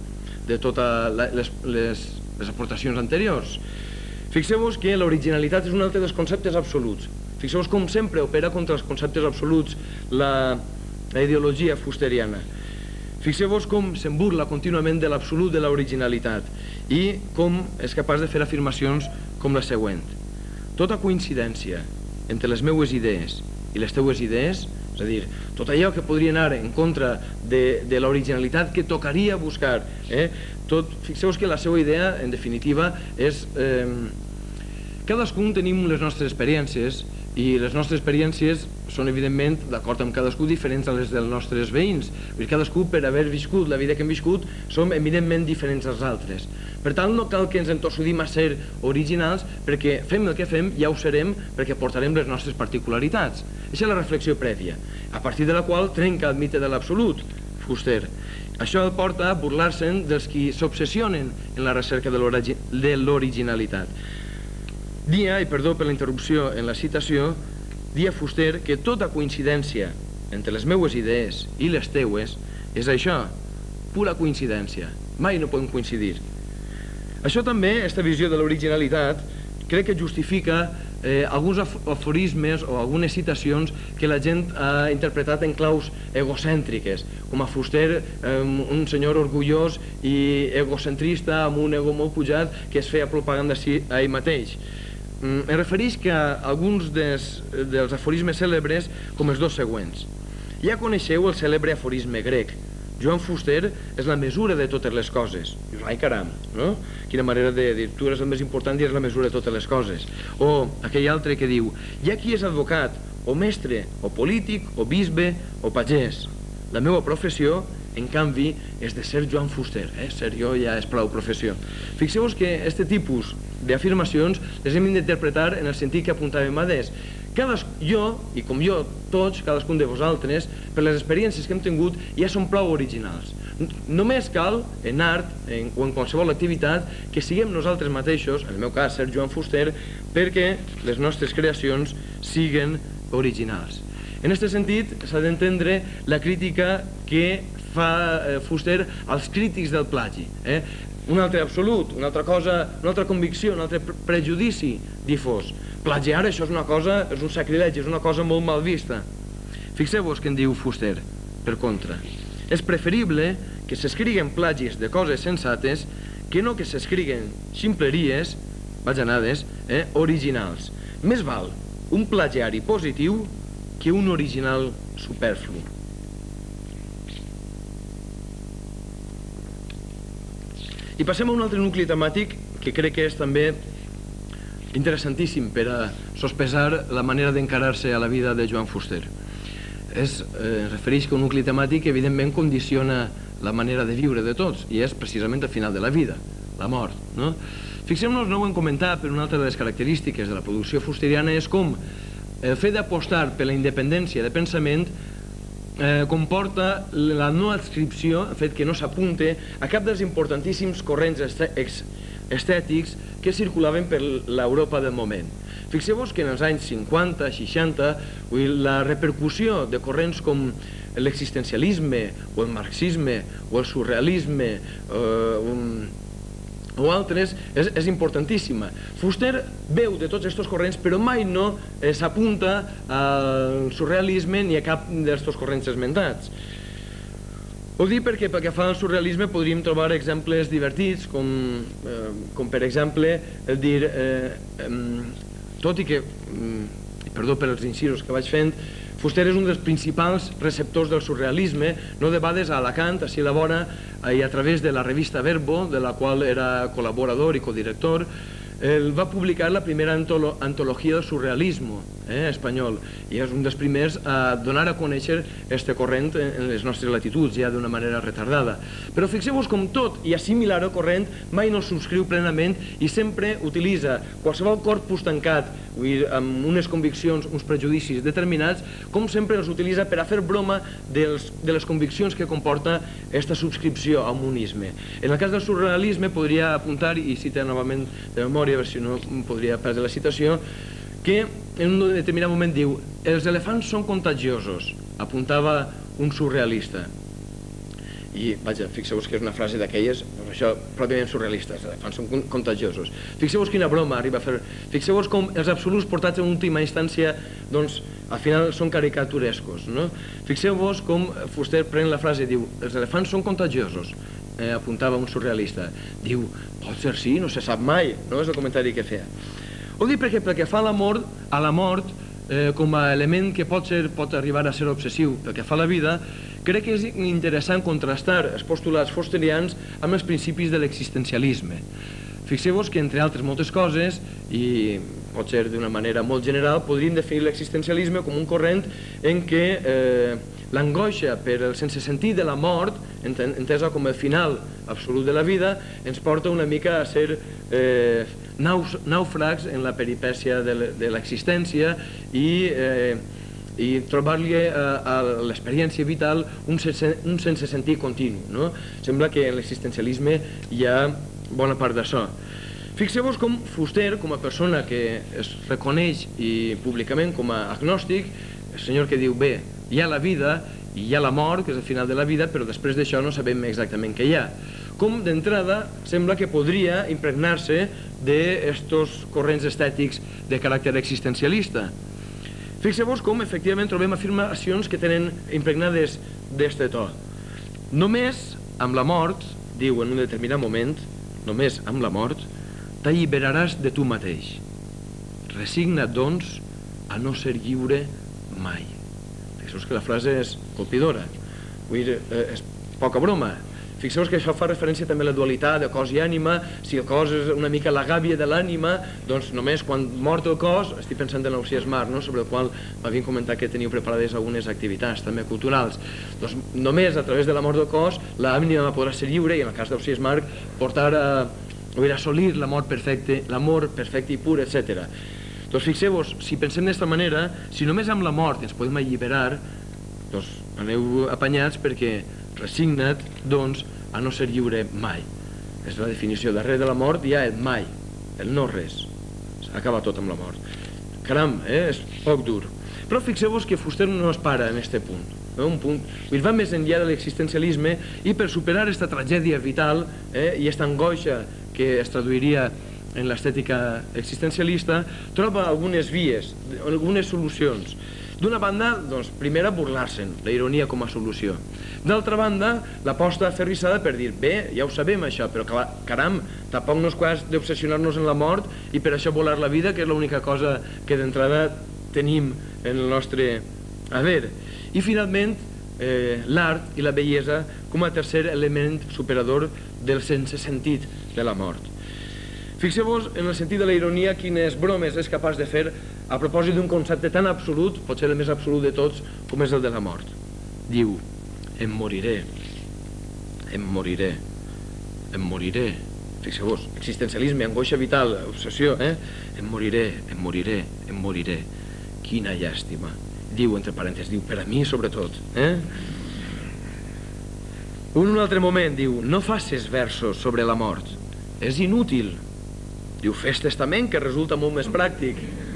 les aportacions anteriors. Fixeu-vos que l'originalitat és un altre dels conceptes absoluts. Fixeu-vos com sempre opera contra els conceptes absoluts la ideologia fusteriana. Fixeu-vos com se'n burla contínuament de l'absolut de l'originalitat i com és capaç de fer afirmacions com la següent. Tota coincidència entre les meues idees i les teues idees, és a dir, tot allò que podria anar en contra de l'originalitat que tocaria buscar, fixeu-vos que la seva idea, en definitiva, és cadascun tenim les nostres experiències i les nostres experiències són evidentment, d'acord amb cadascú, diferents a les dels nostres veïns. Cadascú, per haver viscut la vida que hem viscut, som evidentment diferents als altres. Per tant, no cal que ens entossudim a ser originals, perquè fem el que fem, ja ho serem, perquè portarem les nostres particularitats. Aquesta és la reflexió prèvia, a partir de la qual trenca el mite de l'absolut, Fuster. Això el porta a burlar-se'n dels qui s'obsessionen en la recerca de l'originalitat. Dia, i perdó per la interrupció en la citació, dia Fuster que tota coincidència entre les meues idees i les teues és això, pura coincidència. Mai no poden coincidir. Això també, aquesta visió de l'originalitat, crec que justifica alguns aforismes o algunes citacions que la gent ha interpretat en claus egocèntriques, com a Fuster, un senyor orgullós i egocentrista amb un ego molt pujat que es feia propaganda a ell mateix. Em refereix que alguns dels aforismes cèlebres com els dos següents. Ja coneixeu el cèlebre aforisme grec. Joan Fuster és la mesura de totes les coses. Dius, ai caram, no? Quina manera de dir, tu eres el més important i és la mesura de totes les coses. O aquell altre que diu, hi ha qui és advocat, o mestre, o polític, o bisbe, o pagès. La meva professió, en canvi, és de ser Joan Fuster. Ser jo ja és prou professió. Fixeu-vos que aquest tipus d'afirmacions les hem d'interpretar en el sentit que apuntàvem adés. Jo, i com jo, tots, cadascun de vosaltres, per les experiències que hem tingut, ja són prou originals. Només cal, en art o en qualsevol activitat, que siguem nosaltres mateixos, en el meu cas, ser Joan Fuster, perquè les nostres creacions siguen originals. En aquest sentit, s'ha d'entendre la crítica que fa Fuster als crítics del plagi. Un altre absolut, una altra cosa, una altra convicció, un altre prejudici difós. Plagiar, això és una cosa, és un sacrilegi, és una cosa molt mal vista. Fixeu-vos què en diu Fuster, per contra. És preferible que s'escriguen plagis de coses sensates que no que s'escriguen ximpleries, bajanades, originals. Més val un plagiari positiu que un original superflu. I passem a un altre nucli temàtic que crec que és també interessantíssim per a sospesar la manera d'encarar-se a la vida de Joan Fuster. Es refereix que un nucli temàtic evidentment condiciona la manera de viure de tots i és precisament el final de la vida, la mort. Fixem-nos, no ho hem comentat, però una altra de les característiques de la producció fusteriana és com el fet d'apostar per la independència de pensament comporta la no adscripció, el fet que no s'apunte a cap dels importantíssims corrents estètics que circulaven per l'Europa del moment. Fixeu-vos que en els anys 50, 60, la repercussió de corrents com l'existencialisme o el marxisme o el surrealisme o altres és importantíssima. Fuster veu de tots aquests corrents però mai no s'apunta al surrealisme ni a cap d'aquests corrents esmentats. Ho dic perquè pel que fa al surrealisme podríem trobar exemples divertits com per exemple el dir tot i que, perdó per els incisos que vaig fent, Fuster és un dels principals receptors del surrealisme, no de vegades a Alacant, així a la vora, i a través de la revista Verbo, de la qual era col·laborador i codirector, va publicar la primera antologia del surrealisme espanyol i és un dels primers a donar a conèixer este corrent en les nostres latituds, ja d'una manera retardada. Però fixeu-vos com tot i assimilar el corrent mai no subscriu plenament i sempre utilitza qualsevol corpus tancat amb unes conviccions, uns prejudicis determinats, com sempre els utilitza per a fer broma de les conviccions que comporta aquesta subscripció a un monisme. En el cas del surrealisme podria apuntar, i cita novament de memòria, a veure si no podria perdre la citació, que en un determinat moment diu els elefants són contagiosos, apuntava un surrealista. I, vaja, fixeu-vos que és una frase d'aquelles, això, pròpiament surrealista, els elefants són contagiosos. Fixeu-vos quina broma arriba a fer. Fixeu-vos com els absoluts portats en última instància, doncs, al final són caricaturescos, no? Fixeu-vos com Fuster pren la frase, diu, els elefants són contagiosos, apuntava un surrealista. Diu, pot ser sí, no se sap mai, no? És el comentari que feia. Ho dic perquè pel que fa a la mort, com a element que pot arribar a ser obsessiu pel que fa a la vida, crec que és interessant contrastar els postulats fusterians amb els principis de l'existencialisme. Fixeu-vos que, entre altres moltes coses, i pot ser d'una manera molt general, podríem definir l'existencialisme com un corrent en què l'angoixa per el sense sentit de la mort, entesa com el final absolut de la vida, ens porta una mica a ser nàufrags en la peripècia de l'existència i trobar-li a l'experiència vital un sense sentit continu. Sembla que en l'existencialisme hi ha bona part d'això. Fixeu-vos com Fuster, com a persona que es reconeix públicament com a agnòstic, el senyor que diu, bé, hi ha la vida i hi ha la mort, que és el final de la vida, però després d'això no sabem exactament què hi ha. Com d'entrada sembla que podria impregnar-se d'estos corrents estètics de caràcter existencialista. Fixeu-vos com efectivament trobem afirmacions que tenen impregnades d'este to. Només amb la mort, diu en un determinat moment, només amb la mort, t'alliberaràs de tu mateix. Resigna't, doncs, a no ser lliure mai. Fixeu-vos que la frase és colpidora. Vull dir, és poca broma. Fixeu-vos que això fa referència també a la dualitat de cos i ànima. Si el cos és una mica la gàbia de l'ànima, doncs només quan mort el cos, estic pensant en l'Ausiàs Marc, sobre el qual m'havien comentat que teniu preparades algunes activitats també culturals. Doncs només a través de la mort del cos l'ànima podrà ser lliure i en el cas d'Ausiàs Marc portar a assolir l'amor perfecte i pur, etc. Doncs fixeu-vos, si pensem d'esta manera, si només amb la mort ens podem alliberar, doncs aneu apanyats perquè resigna't, doncs, a no ser lliure mai. És la definició. Darrere de la mort hi ha el mai, el no res. S'acaba tot amb la mort. Caram, és poc dur. Però fixeu-vos que Fuster no es para en aquest punt. Un punt. Va més enllà de l'existencialisme i per superar aquesta tragèdia vital i aquesta angoixa que es traduiria en l'estètica existencialista, troba algunes vies, algunes solucions. D'una banda, doncs, primera, burlar-se'n, la ironia com a solució. D'altra banda, l'aposta aferrissada per dir, bé, ja ho sabem això, però caram, tampoc no és quasi d'obsessionar-nos en la mort i per això volar la vida, que és l'única cosa que d'entrada tenim en el nostre haver. I finalment, l'art i la bellesa com a tercer element superador del sense sentit de la mort. Fixeu-vos en el sentit de la ironia quines bromes és capaç de fer a propòsit d'un concepte tan absolut, potser el més absolut de tots, com és el de la mort. Diu, em moriré, em moriré, em moriré. Fixeu-vos, existencialisme, angoixa vital, obsessió, em moriré, em moriré, em moriré. Quina llàstima. Diu, entre parèntesis, diu, per a mi sobretot. Un altre moment diu, no facis versos sobre la mort, és inútil. Diu, fes testament, que resulta molt més pràctic.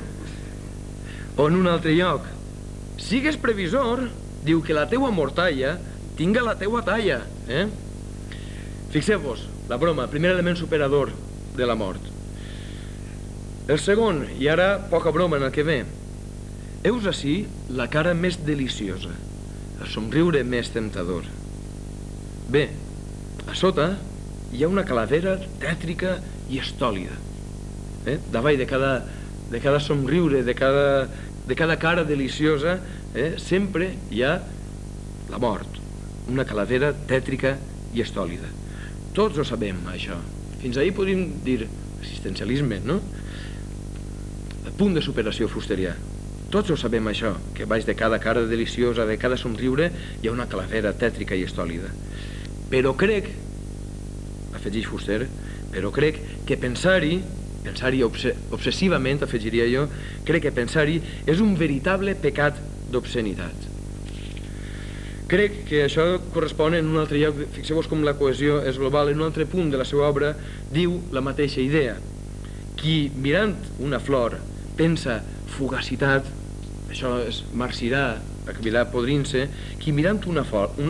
O en un altre lloc, sigues previsor, diu que la teua mortalla tinga la teua talla. Fixeu-vos, la broma, primer element superador de la mort. El segon, i ara poca broma en el que ve, heus ací la cara més deliciosa, el somriure més temptador. Bé, a sota hi ha una calavera tètrica i estòlida. Davall de cada somriure, de cada cara deliciosa, sempre hi ha la mort, una calavera tètrica i estòlida. Tots ho sabem, això. Fins ahir podríem dir existencialisme, no? El punt de superació fusterià. Tots ho sabem, això, que baix de cada cara deliciosa, de cada somriure, hi ha una calavera tètrica i estòlida. Però crec, afegeix Fuster, però crec que pensar-hi obsessivament, afegiria jo, crec que pensar-hi és un veritable pecat d'obscenitat. Crec que això correspon en un altre lloc, fixeu-vos com la cohesió és global, en un altre punt de la seva obra diu la mateixa idea. Qui mirant una flor pensa fugacitat, això és Marcirà, Aquilà Podrinse, qui mirant una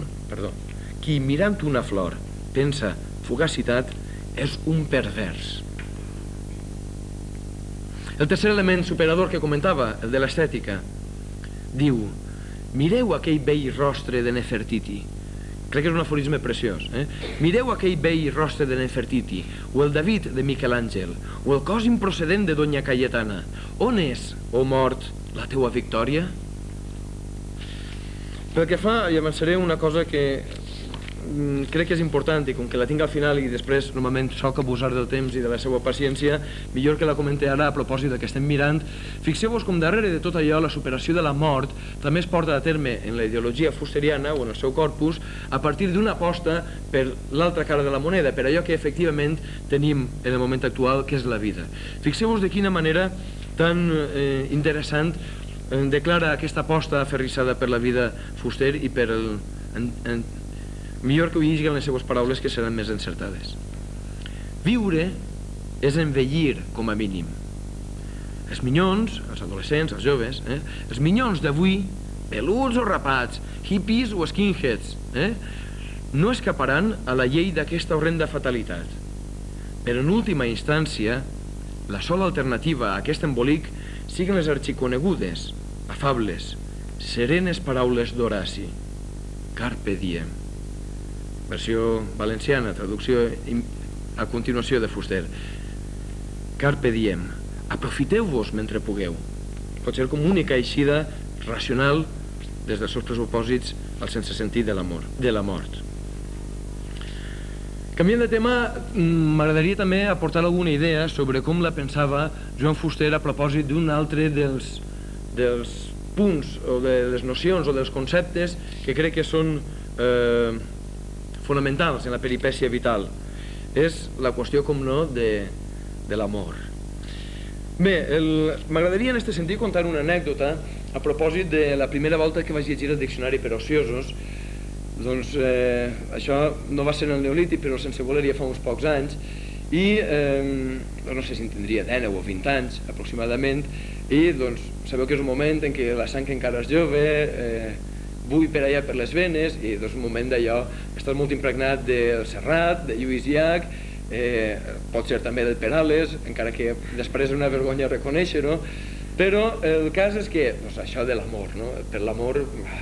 flor pensa fugacitat és un pervers. El tercer element superador que comentava, el de l'estètica, diu, mireu aquell vell rostre de Nefertiti. Crec que és un aforisme preciós. Mireu aquell vell rostre de Nefertiti, o el David de Miquel Àngel, o el cos improcedent de Doña Cayetana. On és, oh mort, la teua victòria? Pel que fa, i avançaré una cosa que crec que és important i com que la tinc al final i després normalment soc abusar del temps i de la seva paciència, millor que la comente ara a propòsit del que estem mirant. Fixeu-vos com darrere de tot allò la superació de la mort també es porta a terme en la ideologia fusteriana o en el seu corpus a partir d'una aposta per l'altra cara de la moneda, per allò que efectivament tenim en el moment actual, que és la vida. Fixeu-vos de quina manera tan interessant declara aquesta aposta aferrissada per la vida Fuster i per el... millor que ho llegeixin les seues paraules, que seran més encertades. Viure és envellir, com a mínim. Els minyons, els adolescents, els joves, els minyons d'avui, peluts o rapats, hippies o skinheads, no escaparan a la llei d'aquesta horrenda fatalitat. Però en última instància, la sola alternativa a aquest embolic siguen les arxiconegudes, afables, serenes paraules d'Horaci. Carpe diem. Versió valenciana, traducció a continuació de Fuster. Carpe diem, aprofiteu-vos mentre pugueu. Pot ser com única eixida racional des dels seus presupòsits al sense sentit de la mort. Canviant de tema, m'agradaria també aportar alguna idea sobre com la pensava Joan Fuster a propòsit d'un altre dels punts o de les nocions o dels conceptes que crec que són fonamentals en la peripècia vital. És la qüestió, com no, de l'amor. Bé, m'agradaria en aquest sentit contar una anècdota a propòsit de la primera volta que vaig llegir el diccionari per ociosos. Doncs això no va ser en el Neolític, però sense voler ja fa uns pocs anys, i no sé si en tindria 10 o 20 anys aproximadament, i doncs sabeu que és un moment en què la sang encara és jove, bull per allà per les venes, i doncs un moment d'allò, estàs molt impregnat del Serrat, de Lluís Llach, pot ser també del Perales, encara que després és una vergonya reconèixer-ho, Però el cas és que, això de l'amor, per l'amor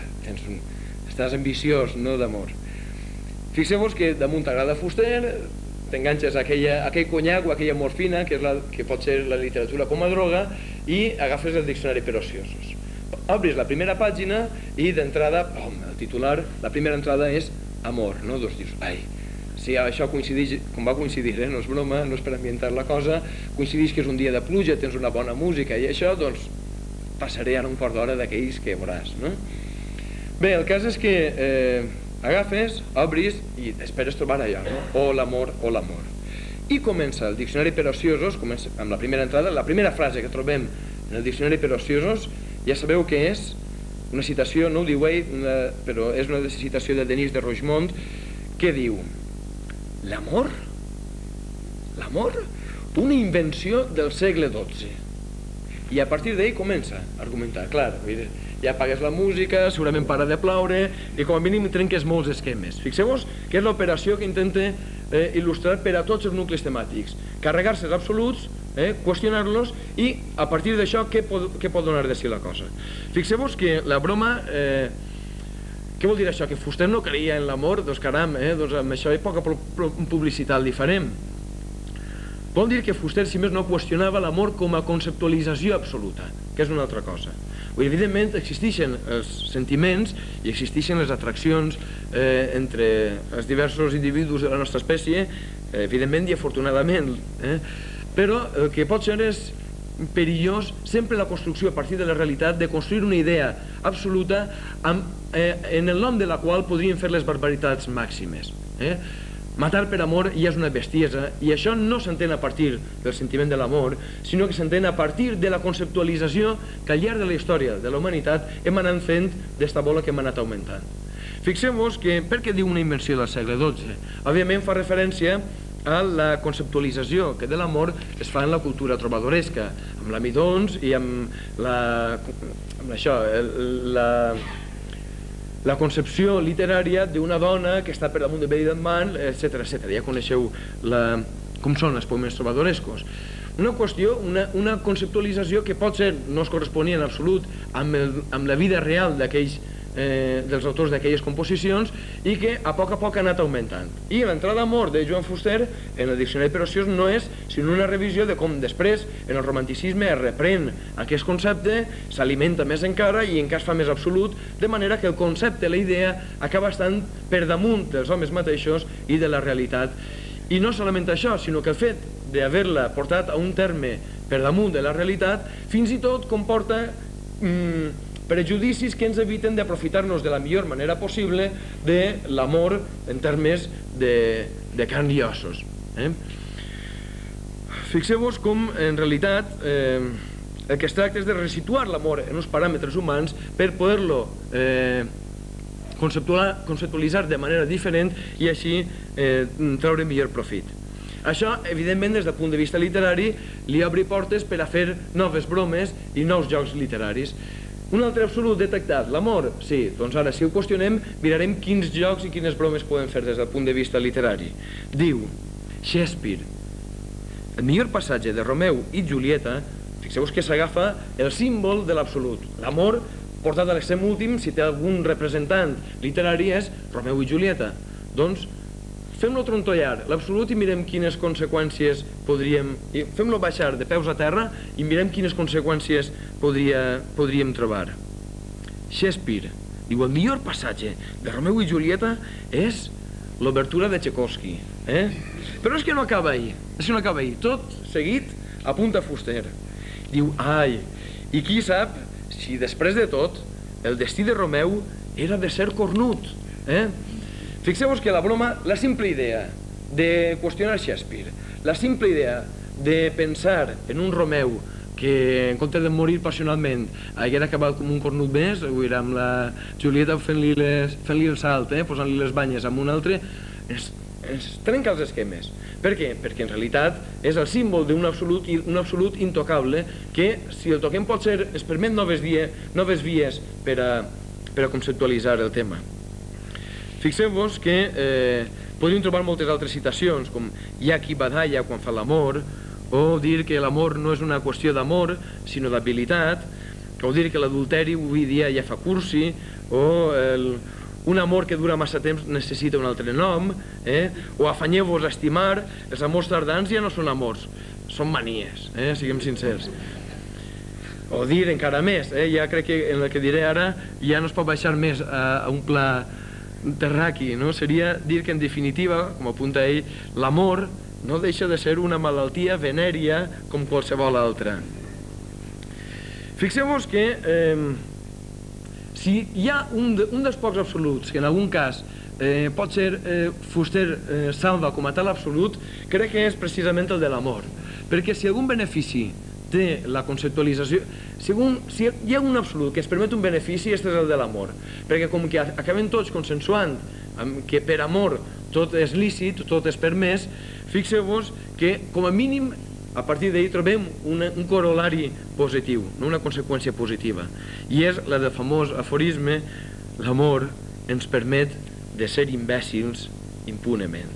estàs ambiciós, no d'amor. Fixeu-vos que damunt t'agrada Fuster, t'enganxes aquell conyac o aquella morfina, que pot ser la literatura com a droga, i agafes el diccionari per ociosos. Obris la primera pàgina i d'entrada, el titular, la primera entrada és amor, no? Doncs dius, ai, si això coincideix, com va coincidir, no és broma, no és per ambientar la cosa, coincideix que és un dia de pluja, tens una bona música i això, doncs passaré ara un quart d'hora d'aquells que veuràs, no? Bé, el cas és que agafes, obris i esperes trobar allò, no? O l'amor, o l'amor. I comença el diccionari per ociosos, comença amb la primera entrada, la primera frase que trobem en el diccionari per ociosos, ja sabeu que és una citació, no ho diu ell, però és una citació de Denis de Rougemont, que diu: l'amor? L'amor? Una invenció del segle XII. I a partir d'ell comença a argumentar, clar, ja apagues la música, segurament para de ploure i com a mínim trenques molts esquemes. Fixeu-vos que és l'operació que intenta il·lustrar per a tots els nuclis temàtics. Carregar-se els absoluts, qüestionar-los i a partir d'això què pot donar de si la cosa. Fixeu-vos que la broma... Què vol dir això? Que Fuster no creia en l'amor? Doncs caram, doncs amb això hi ha poca publicitat li farem. Vol dir que Fuster, si més no, qüestionava l'amor com a conceptualització absoluta, que és una altra cosa. Evidentment, existeixen els sentiments i existeixen les atraccions entre els diversos individus de la nostra espècie, evidentment i afortunadament, però el que pot ser és perillós sempre la construcció a partir de la realitat de construir una idea absoluta en el nom de la qual podrien fer les barbaritats màximes. Matar per amor ja és una bestiesa i això no s'entén a partir del sentiment de l'amor, sinó que s'entén a partir de la conceptualització que al llarg de la història de la humanitat hem anat fent d'esta bola que hem anat augmentant. Fixeu-vos que, per què diu una invenció del segle XII? Òbviament fa referència a la conceptualització que de l'amor es fa en la cultura trobadoresca, amb l'Amidons i amb la concepció literària d'una dona que està per damunt de Bell Man, etc. Ja coneixeu com són els poemes trobadorescos. Una qüestió, una conceptualització que pot ser, no es corresponia en absolut amb la vida real dels autors d'aquelles composicions i que a poc ha anat augmentant. I l'entrada d'amor de Joan Fuster en el diccionari per ociós no és sinó una revisió de com després en el romanticisme es reprèn aquest concepte, s'alimenta més encara i encara es fa més absolut, de manera que el concepte, la idea, acaba estant per damunt dels homes mateixos i de la realitat. I no solament això, sinó que el fet d'haver-la portat a un terme per damunt de la realitat fins i tot comporta prejudicis que ens eviten d'aprofitar-nos de la millor manera possible de l'amor en termes de carn i ossos. Fixeu-vos com en realitat el que es tracta és de resituar l'amor en uns paràmetres humans per poder-lo conceptualitzar de manera diferent i així treure millor profit. Això, evidentment, des del punt de vista literari, li obri portes per a fer noves bromes i nous jocs literaris. Un altre absolut detectat, l'amor? Sí, doncs ara, si ho qüestionem, mirarem quins jocs i quines bromes podem fer des del punt de vista literari. Diu Shakespeare: el millor passatge de Romeu i Julieta, fixeu-vos que s'agafa el símbol de l'absolut. L'amor, portat a l'extrem últim, si té algun representant literari, és Romeu i Julieta. Doncs fem-lo trontollar l'absolut i mirem quines conseqüències podríem... Fem-lo baixar de peus a terra i mirem quines conseqüències podríem trobar. Shakespeare diu: el millor passatge de Romeu i Julieta és l'obertura de Tchaikovsky. Però és que no acaba ahí. Tot seguit apunta Fuster. Diu: ai, i qui sap si després de tot el destí de Romeu era de ser cornut. Fixeu-vos que la broma, la simple idea de qüestionar Shakespeare, la simple idea de pensar en un Romeu que en comptes de morir passionalment haguera acabat com un cornut més, amb la Julieta fent-li el salt, posant-li les banyes amb un altre, ens trenca els esquemes. Per què? Perquè en realitat és el símbol d'un absolut intocable que, si el toquem, potser ens permet noves vies per a conceptualitzar el tema. Fixeu-vos que podríem trobar moltes altres citacions, com hi ha qui badalla quan fa l'amor, o dir que l'amor no és una qüestió d'amor, sinó d'habilitat, o dir que l'adulteri avui dia ja fa cursi, o un amor que dura massa temps necessita un altre nom, o afanyeu-vos a estimar, els amors tardans ja no són amors, són manies, siguem sincers. O dir encara més, ja crec que en el que diré ara ja no es pot baixar més a un pla terraqui, seria dir que en definitiva, com apunta ell, l'amor no deixa de ser una malaltia venèria com qualsevol altra. Fixeu-vos que si hi ha un dels pocs absoluts que en algun cas pot ser Fuster salva com a tal absolut, crec que és precisament el de l'amor, perquè si algun benefici té la conceptualització, si hi ha un absolut que es permet un benefici, aquest és el de l'amor, perquè com que acabem tots consensuant que per amor tot és lícit, tot és permès, fixeu-vos que com a mínim a partir d'ahir trobem un corolari positiu, una conseqüència positiva, i és la del famós aforisme: l'amor ens permet de ser imbècils impunement.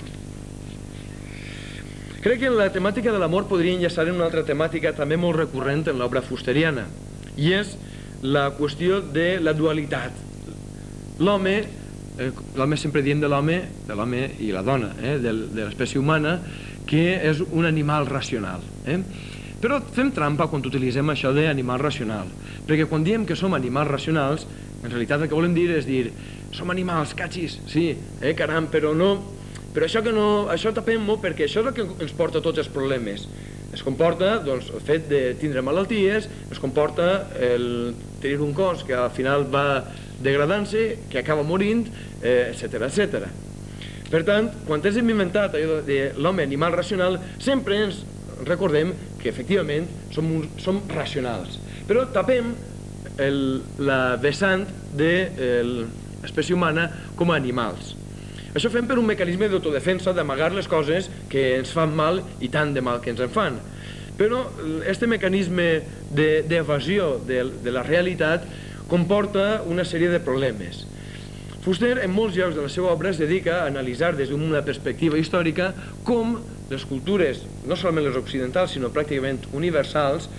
Crec que la temàtica de l'amor podria enllaçar en una altra temàtica també molt recurrent en l'obra fusteriana, i és la qüestió de la dualitat. L'home sempre diem de l'home i la dona, de l'espècie humana, que és un animal racional. Però fem trampa quan utilitzem això d'animal racional, perquè quan diem que som animals racionals, en realitat el que volem dir és dir som animals, catxis, sí, caram, però no, però això tapem-ho perquè això és el que ens porta tots els problemes. Es comporta el fet de tindre malalties, es comporta el tenir un cos que al final va degradant-se, que acaba morint, etc. Per tant, quan ens hem inventat allò de l'home animal racional, sempre ens recordem que efectivament som racionals, però tapem la vessant de l'espècie humana com a animals. Això fem per un mecanisme d'autodefensa, d'amagar les coses que ens fan mal i tant de mal que ens en fan. Però aquest mecanisme d'evasió de la realitat comporta una sèrie de problemes. Fuster, en molts llocs de la seva obra, es dedica a analitzar des d'una perspectiva històrica com les cultures, no solament les occidentals, sinó pràcticament universals,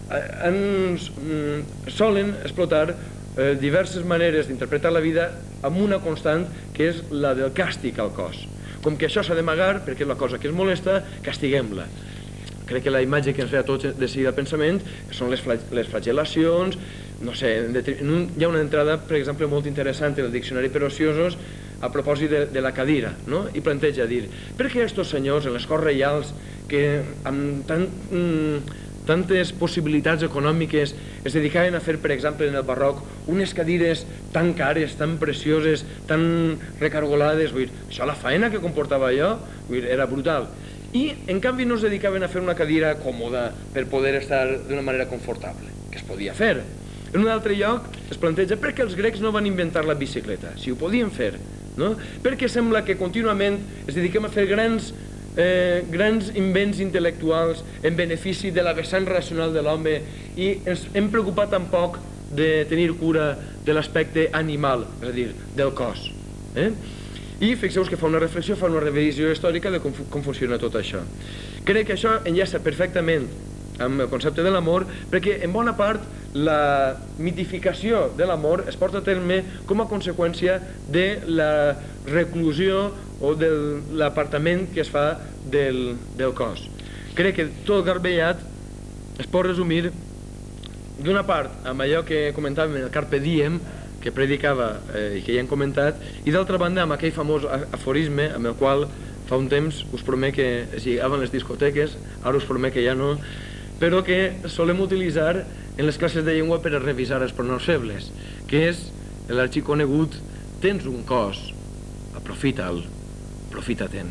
solen explotar diverses maneres d'interpretar la vida amb una constant que és la del càstig al cos. Com que això s'ha d'amagar perquè és la cosa que ens molesta, castiguem-la. Crec que la imatge que ens ve a tots de seguida al pensament són les flagel·lacions. No sé, hi ha una entrada, per exemple, molt interessant en el Diccionari per Ociosos a propòsit de la cadira, i planteja dir per què aquests senyors en les corts reials que amb tantes possibilitats econòmiques es dedicaven a fer, per exemple, en el barroc, unes cadires tan cares, tan precioses, tan recargolades, això la faena que comportava allò era brutal. I, en canvi, no es dedicaven a fer una cadira còmoda per poder estar d'una manera confortable, que es podia fer. En un altre lloc es planteja per què els grecs no van inventar la bicicleta, si ho podien fer, perquè sembla que contínuament es dediquem a fer grans invents intel·lectuals en benefici de la vessant racional de l'home i ens hem preocupat tan poc de tenir cura de l'aspecte animal, és a dir, del cos. I fixeu-vos que fa una reflexió, fa una revisió històrica de com funciona tot això. Crec que això enllaça perfectament amb el concepte de l'amor, perquè en bona part la mitificació de l'amor es porta a terme com a conseqüència de la reclusió o de l'apartament que es fa del cos. Crec que tot garbellat es pot resumir d'una part amb allò que comentàvem en el Carpe Diem, que predicava i que ja hem comentat, i d'altra banda amb aquell famós aforisme amb el qual fa un temps us promet que es lligaven les discoteques, ara us promet que ja no, però que solem utilitzar en les classes de llengua per a revisar els pronoms febles, que és l'arxiconegut tens un cos, aprofita'l, aprofita-te'n.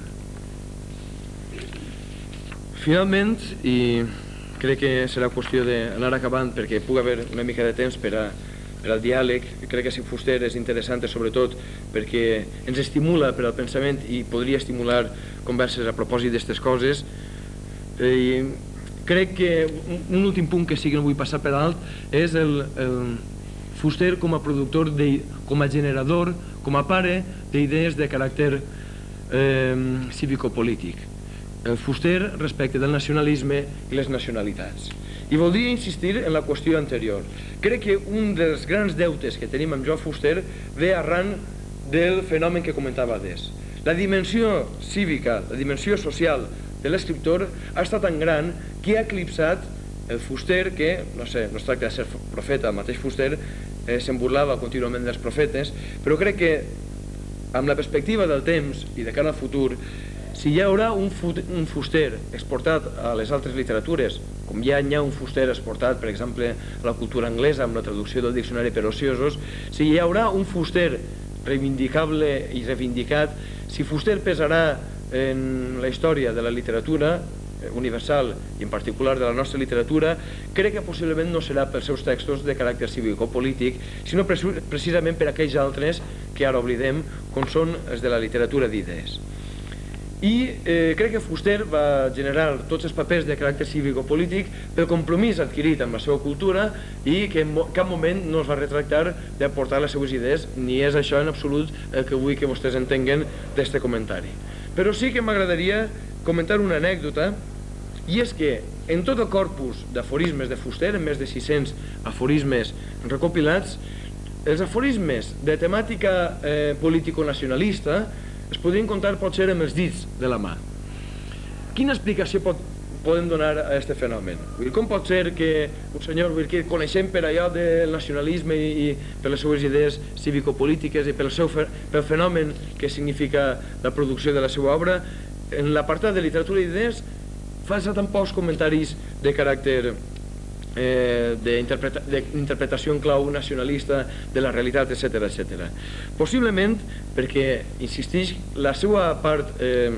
Finalment, i crec que serà qüestió d'anar acabant perquè pugui haver una mica de temps per al diàleg, crec que si Fuster és interessant sobretot perquè ens estimula per al pensament i podria estimular converses a propòsit d'aquestes coses. Crec que un últim punt que sí que no vull passar per alt és el Fuster com a productor, com a generador, com a pare d'idees de caràcter cívico-polític. el fuster respecte del nacionalisme i les nacionalitats. I voldria insistir en la qüestió anterior. Crec que un dels grans deutes que tenim amb Joan Fuster ve arran del fenomen que comentava des. La dimensió cívica, la dimensió social de l'escriptor ha estat tan gran que ha eclipsat el Fuster que, no sé, no es tracta de ser profeta, el mateix Fuster se'n burlava contínuament dels profetes, però crec que amb la perspectiva del temps i de cara al futur, si hi haurà un Fuster exportat a les altres literatures, com ja hi ha un Fuster exportat, per exemple, a la cultura anglesa amb la traducció del diccionari per ociosos, si hi haurà un Fuster reivindicable i reivindicat, si Fuster pesarà en la història de la literatura universal i en particular de la nostra literatura, crec que possiblement no serà pels seus textos de caràcter cívico-polític, sinó precisament per aquells altres que ara oblidem, com són els de la literatura d'idees. I crec que Fuster va generar tots els papers de caràcter cívico-polític pel compromís adquirit amb la seva cultura i que en cap moment no es va retractar d'aportar les seues idees, ni és això en absolut el que vull que vostès entenguen d'aquest comentari. Però sí que m'agradaria comentar una anècdota, i és que en tot el corpus d'aforismes de Fuster, en més de 600 aforismes recopilats, els aforismes de temàtica político-nacionalista es podrien comptar potser amb els dits de la mà. Quina explicació podem donar a aquest fenomen? Com pot ser que un senyor que coneixem per allò del nacionalisme i per les seues idees cívico-polítiques i pel fenomen que significa la producció de la seva obra, en l'apartat de literatura d'idees fa tan pocs comentaris de caràcter d'interpretació en clau nacionalista de la realitat, etc. Possiblement perquè, insistix, la seva part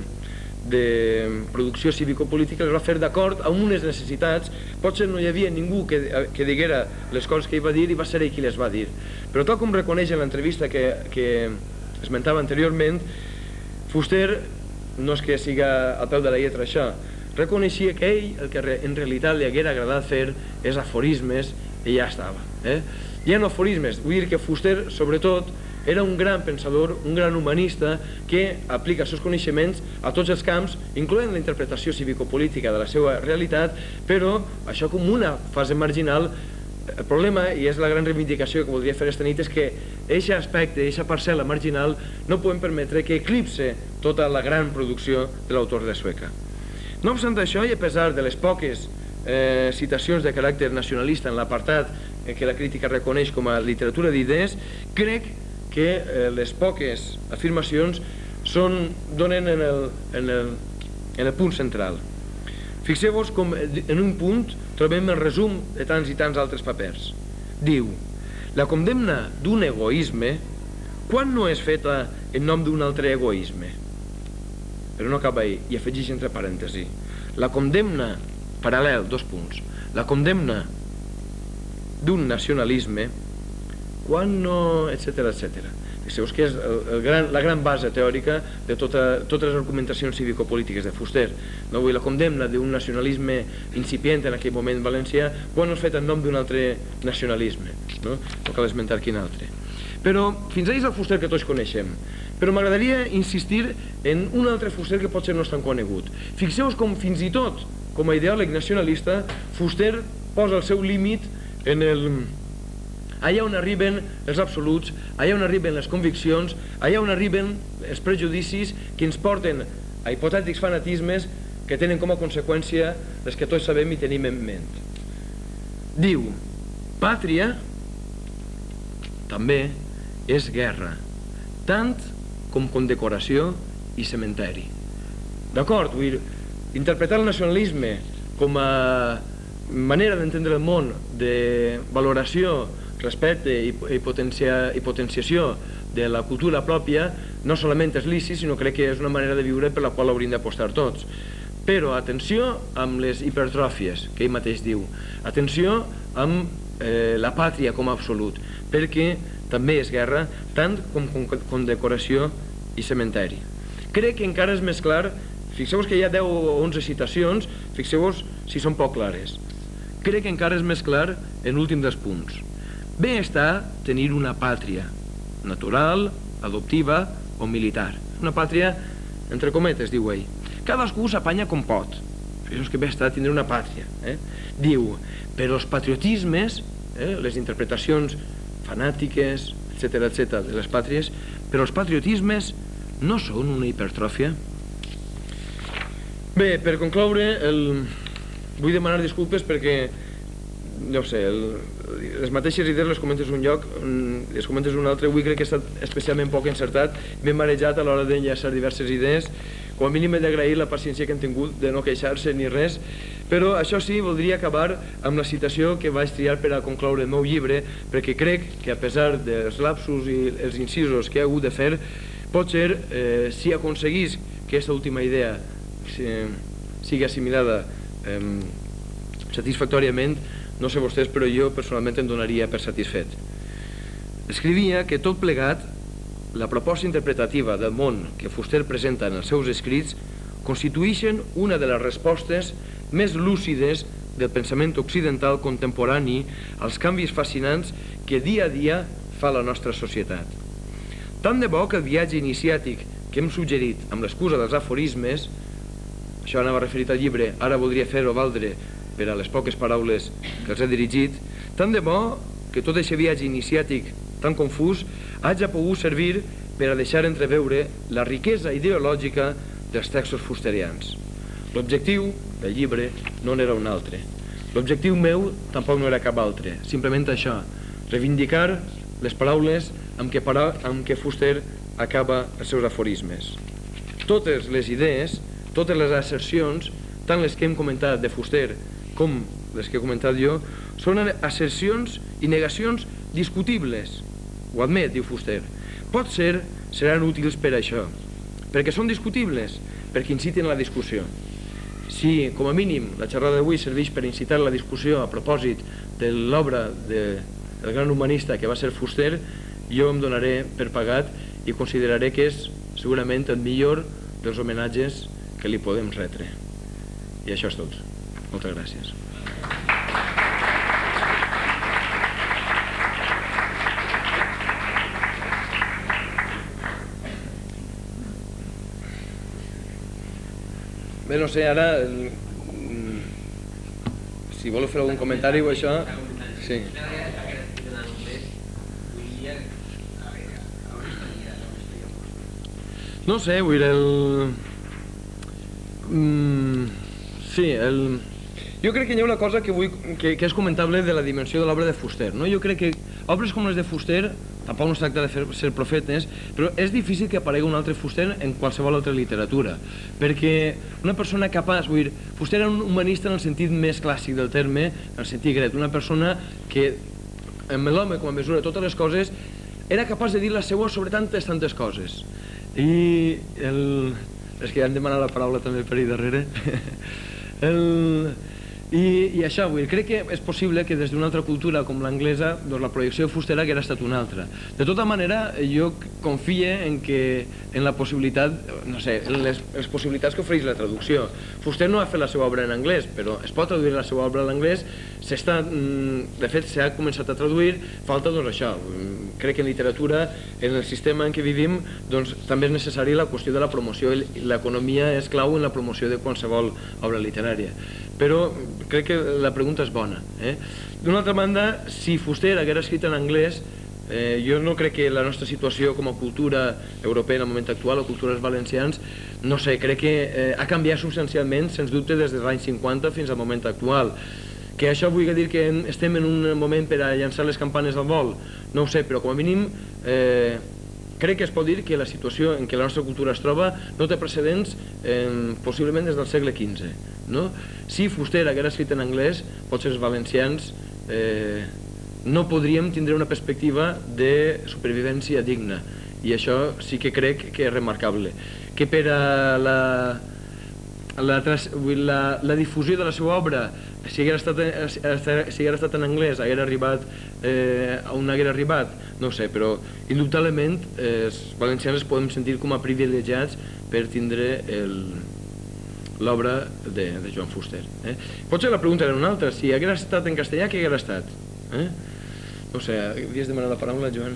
de producció cívico-política es va fer d'acord amb unes necessitats. Potser no hi havia ningú que diguera les coses que ell va dir i va ser ell qui les va dir. Però tal com reconeix en l'entrevista que esmentava anteriorment, Fuster no és que siga al peu de la lletra això, reconeixia que ell el que en realitat li haguera agradat fer és aforismes i ja estava. Hi ha aforismes, vull dir que Fuster sobretot era un gran pensador, un gran humanista que aplica els seus coneixements a tots els camps, incloent la interpretació cívico-política de la seva realitat, però això com una fase marginal. El problema, i és la gran reivindicació que voldria fer esta nit, és que aquest aspecte, aquesta parcel·la marginal, no podem permetre que eclipse tota la gran producció de l'autor de Sueca. No obstant això, i a pesar de les poques citacions de caràcter nacionalista en l'apartat que la crítica reconeix com a literatura d'idees, crec que les poques afirmacions donen en el punt central. Fixeu-vos com en un punt trobem el resum de tants i tants altres papers. Diu: la condemna d'un egoisme, quan no és feta en nom d'un altre egoisme? Però no acaba ahí, i afegeix entre parèntesi: la condemna, paral·lel, 2 punts, la condemna d'un nacionalisme, quan no, etc. Fixeu-vos que és la gran base teòrica de totes les argumentacions cívico-polítiques de Fuster. La condemna d'un nacionalisme incipient en aquell moment valencià, quan no és fet en nom d'un altre nacionalisme. No cal esmentar quin altre. Però fins ahir és el Fuster que tots coneixem. Però m'agradaria insistir en un altre Fuster que potser no és tan conegut. Fixeu-vos com fins i tot, com a ideòleg nacionalista, Fuster posa el seu límit en allà on arriben els absoluts, allà on arriben les conviccions, allà on arriben els prejudicis que ens porten a hipotètics fanatismes que tenen com a conseqüència les que tots sabem i tenim en ment. Diu: pàtria també és guerra, tant com condecoració i cementeri. D'acord? Vull dir, interpretar el nacionalisme com a manera d'entendre el món de valoració, respecte i potenciació de la cultura pròpia no solament és lícit, sinó crec que és una manera de viure per la qual hauríem d'apostar tots. Però atenció amb les hipertròfies, que ell mateix diu. Atenció amb la pàtria com a absolut, perquè també és guerra, tant com condecoració i cementeri. Crec que encara és més clar, fixeu-vos que hi ha 10 o 11 citacions, fixeu-vos si són poc clares. Crec que encara és més clar en l'últim dels punts. Bé està tenir una pàtria, natural, adoptiva o militar. Una pàtria, entre cometes, diu ell. cadascú s'apanya com pot. Això és que bé està tindre una pàtria. Diu, però els patriotismes, les interpretacions fanàtiques, etc., de les pàtries, però els patriotismes no són una hipertròfia. Bé, per concloure, vull demanar disculpes perquè, no sé, les mateixes idees les comentes un lloc, les comentes un altre. Avui crec que he estat especialment poc encertat, m'he marejat a l'hora d'enllaçar diverses idees. Com a mínim he d'agrair la paciència que han tingut de no queixar-se ni res, però això sí, voldria acabar amb la citació que vaig triar per a concloure el meu llibre, perquè crec que a pesar dels lapsus i els incisos que he hagut de fer, potser si aconseguís que aquesta última idea sigui assimilada satisfactòriament, no sé vostès, però jo personalment em donaria per satisfet. Escrivia que tot plegat, la proposta interpretativa del món que Fuster presenta en els seus escrits constitueixen una de les respostes més lúcides del pensament occidental contemporani als canvis fascinants que dia a dia fa la nostra societat. Tant de bo que el viatge iniciàtic que hem suggerit amb l'excusa dels aforismes, això anava referit al llibre, ara voldria fer-ho valdre per a les poques paraules que els he dirigit, tant de bo que tot aquest viatge iniciàtic tan confús hagi pogut servir per a deixar entreveure la riquesa ideològica dels textos fusterians. L'objectiu del llibre no n'era un altre. L'objectiu meu tampoc no era cap altre, simplement això, reivindicar les paraules amb què Fuster acaba els seus aforismes. Totes les idees, totes les assercions, tant les que hem comentat de Fuster com les que he comentat jo, són assercions i negacions discutibles. Ho admet, diu Fuster. Potser seran útils per això, perquè són discutibles, perquè inciten a la discussió. Si, com a mínim, la xerrada d'avui serveix per incitar la discussió a propòsit de l'obra del gran humanista que va ser Fuster, jo em donaré per pagat i consideraré que és segurament el millor dels homenatges que li podem retre. I això és tot. Moltes gràcies. Bé, no sé, ara, si voleu fer algun comentari o això... Sí. No sé, vull dir, sí, jo crec que hi ha una cosa que és comentable de la dimensió de l'obra de Fuster. Jo crec que obres com les de Fuster, tampoc no es tracta de ser profetes, però és difícil que aparegui un altre Fuster en qualsevol altra literatura, perquè una persona capaç, vull dir, Fuster era un humanista en el sentit més clàssic del terme, en el sentit gret, una persona que, amb l'home com a mesura de totes les coses, era capaç de dir la seva sobre tantes coses. I és que ja em demana la paraula també per ahí darrere. I això, vull dir, crec que és possible que des d'una altra cultura com l'anglesa la projecció de Fuster haguera estat una altra. De tota manera, jo confio en la possibilitat, no sé, en les possibilitats que ofereix la traducció. Fuster no ha fet la seva obra en anglès, però es pot traduir la seva obra a l'anglès, de fet s'ha començat a traduir, falta doncs això. Crec que en literatura, en el sistema en què vivim, doncs també és necessària la qüestió de la promoció, i l'economia és clau en la promoció de qualsevol obra literària. Però crec que la pregunta és bona. D'una altra banda, si Fuster hagués escrit en anglès, jo no crec que la nostra situació com a cultura europea en el moment actual, o cultures valencians, no sé, crec que ha canviat substancialment, sens dubte, des dels anys 50 fins al moment actual. Que això vull dir que estem en un moment per a llançar les campanes al vol? No ho sé, però com a mínim crec que es pot dir que la situació en què la nostra cultura es troba no té precedents possiblement des del segle XV. Si Fuster hagués escrit en anglès, potser els valencians no podríem tindre una perspectiva de supervivència digna, i això sí que crec que és remarcable. Que per a la difusió de la seva obra, si hagués estat en anglès, hagués arribat on hagués arribat, no sé, però indubtablement els valencians ens podem sentir com a privilegiats per tindre l'obra de Joan Fuster. Potser la pregunta era una altra, si hagués estat en castellà, què hagués estat? No sé, havies demanat la paraula, Joan?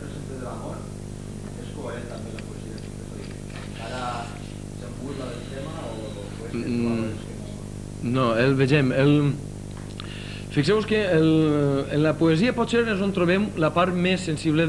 precepte de l'amor és coherent també la poesia de Fuster? Encara se'n burla del tema o és que no, el vegem. Fixeu-vos que en la poesia potser és on trobem la part més sensible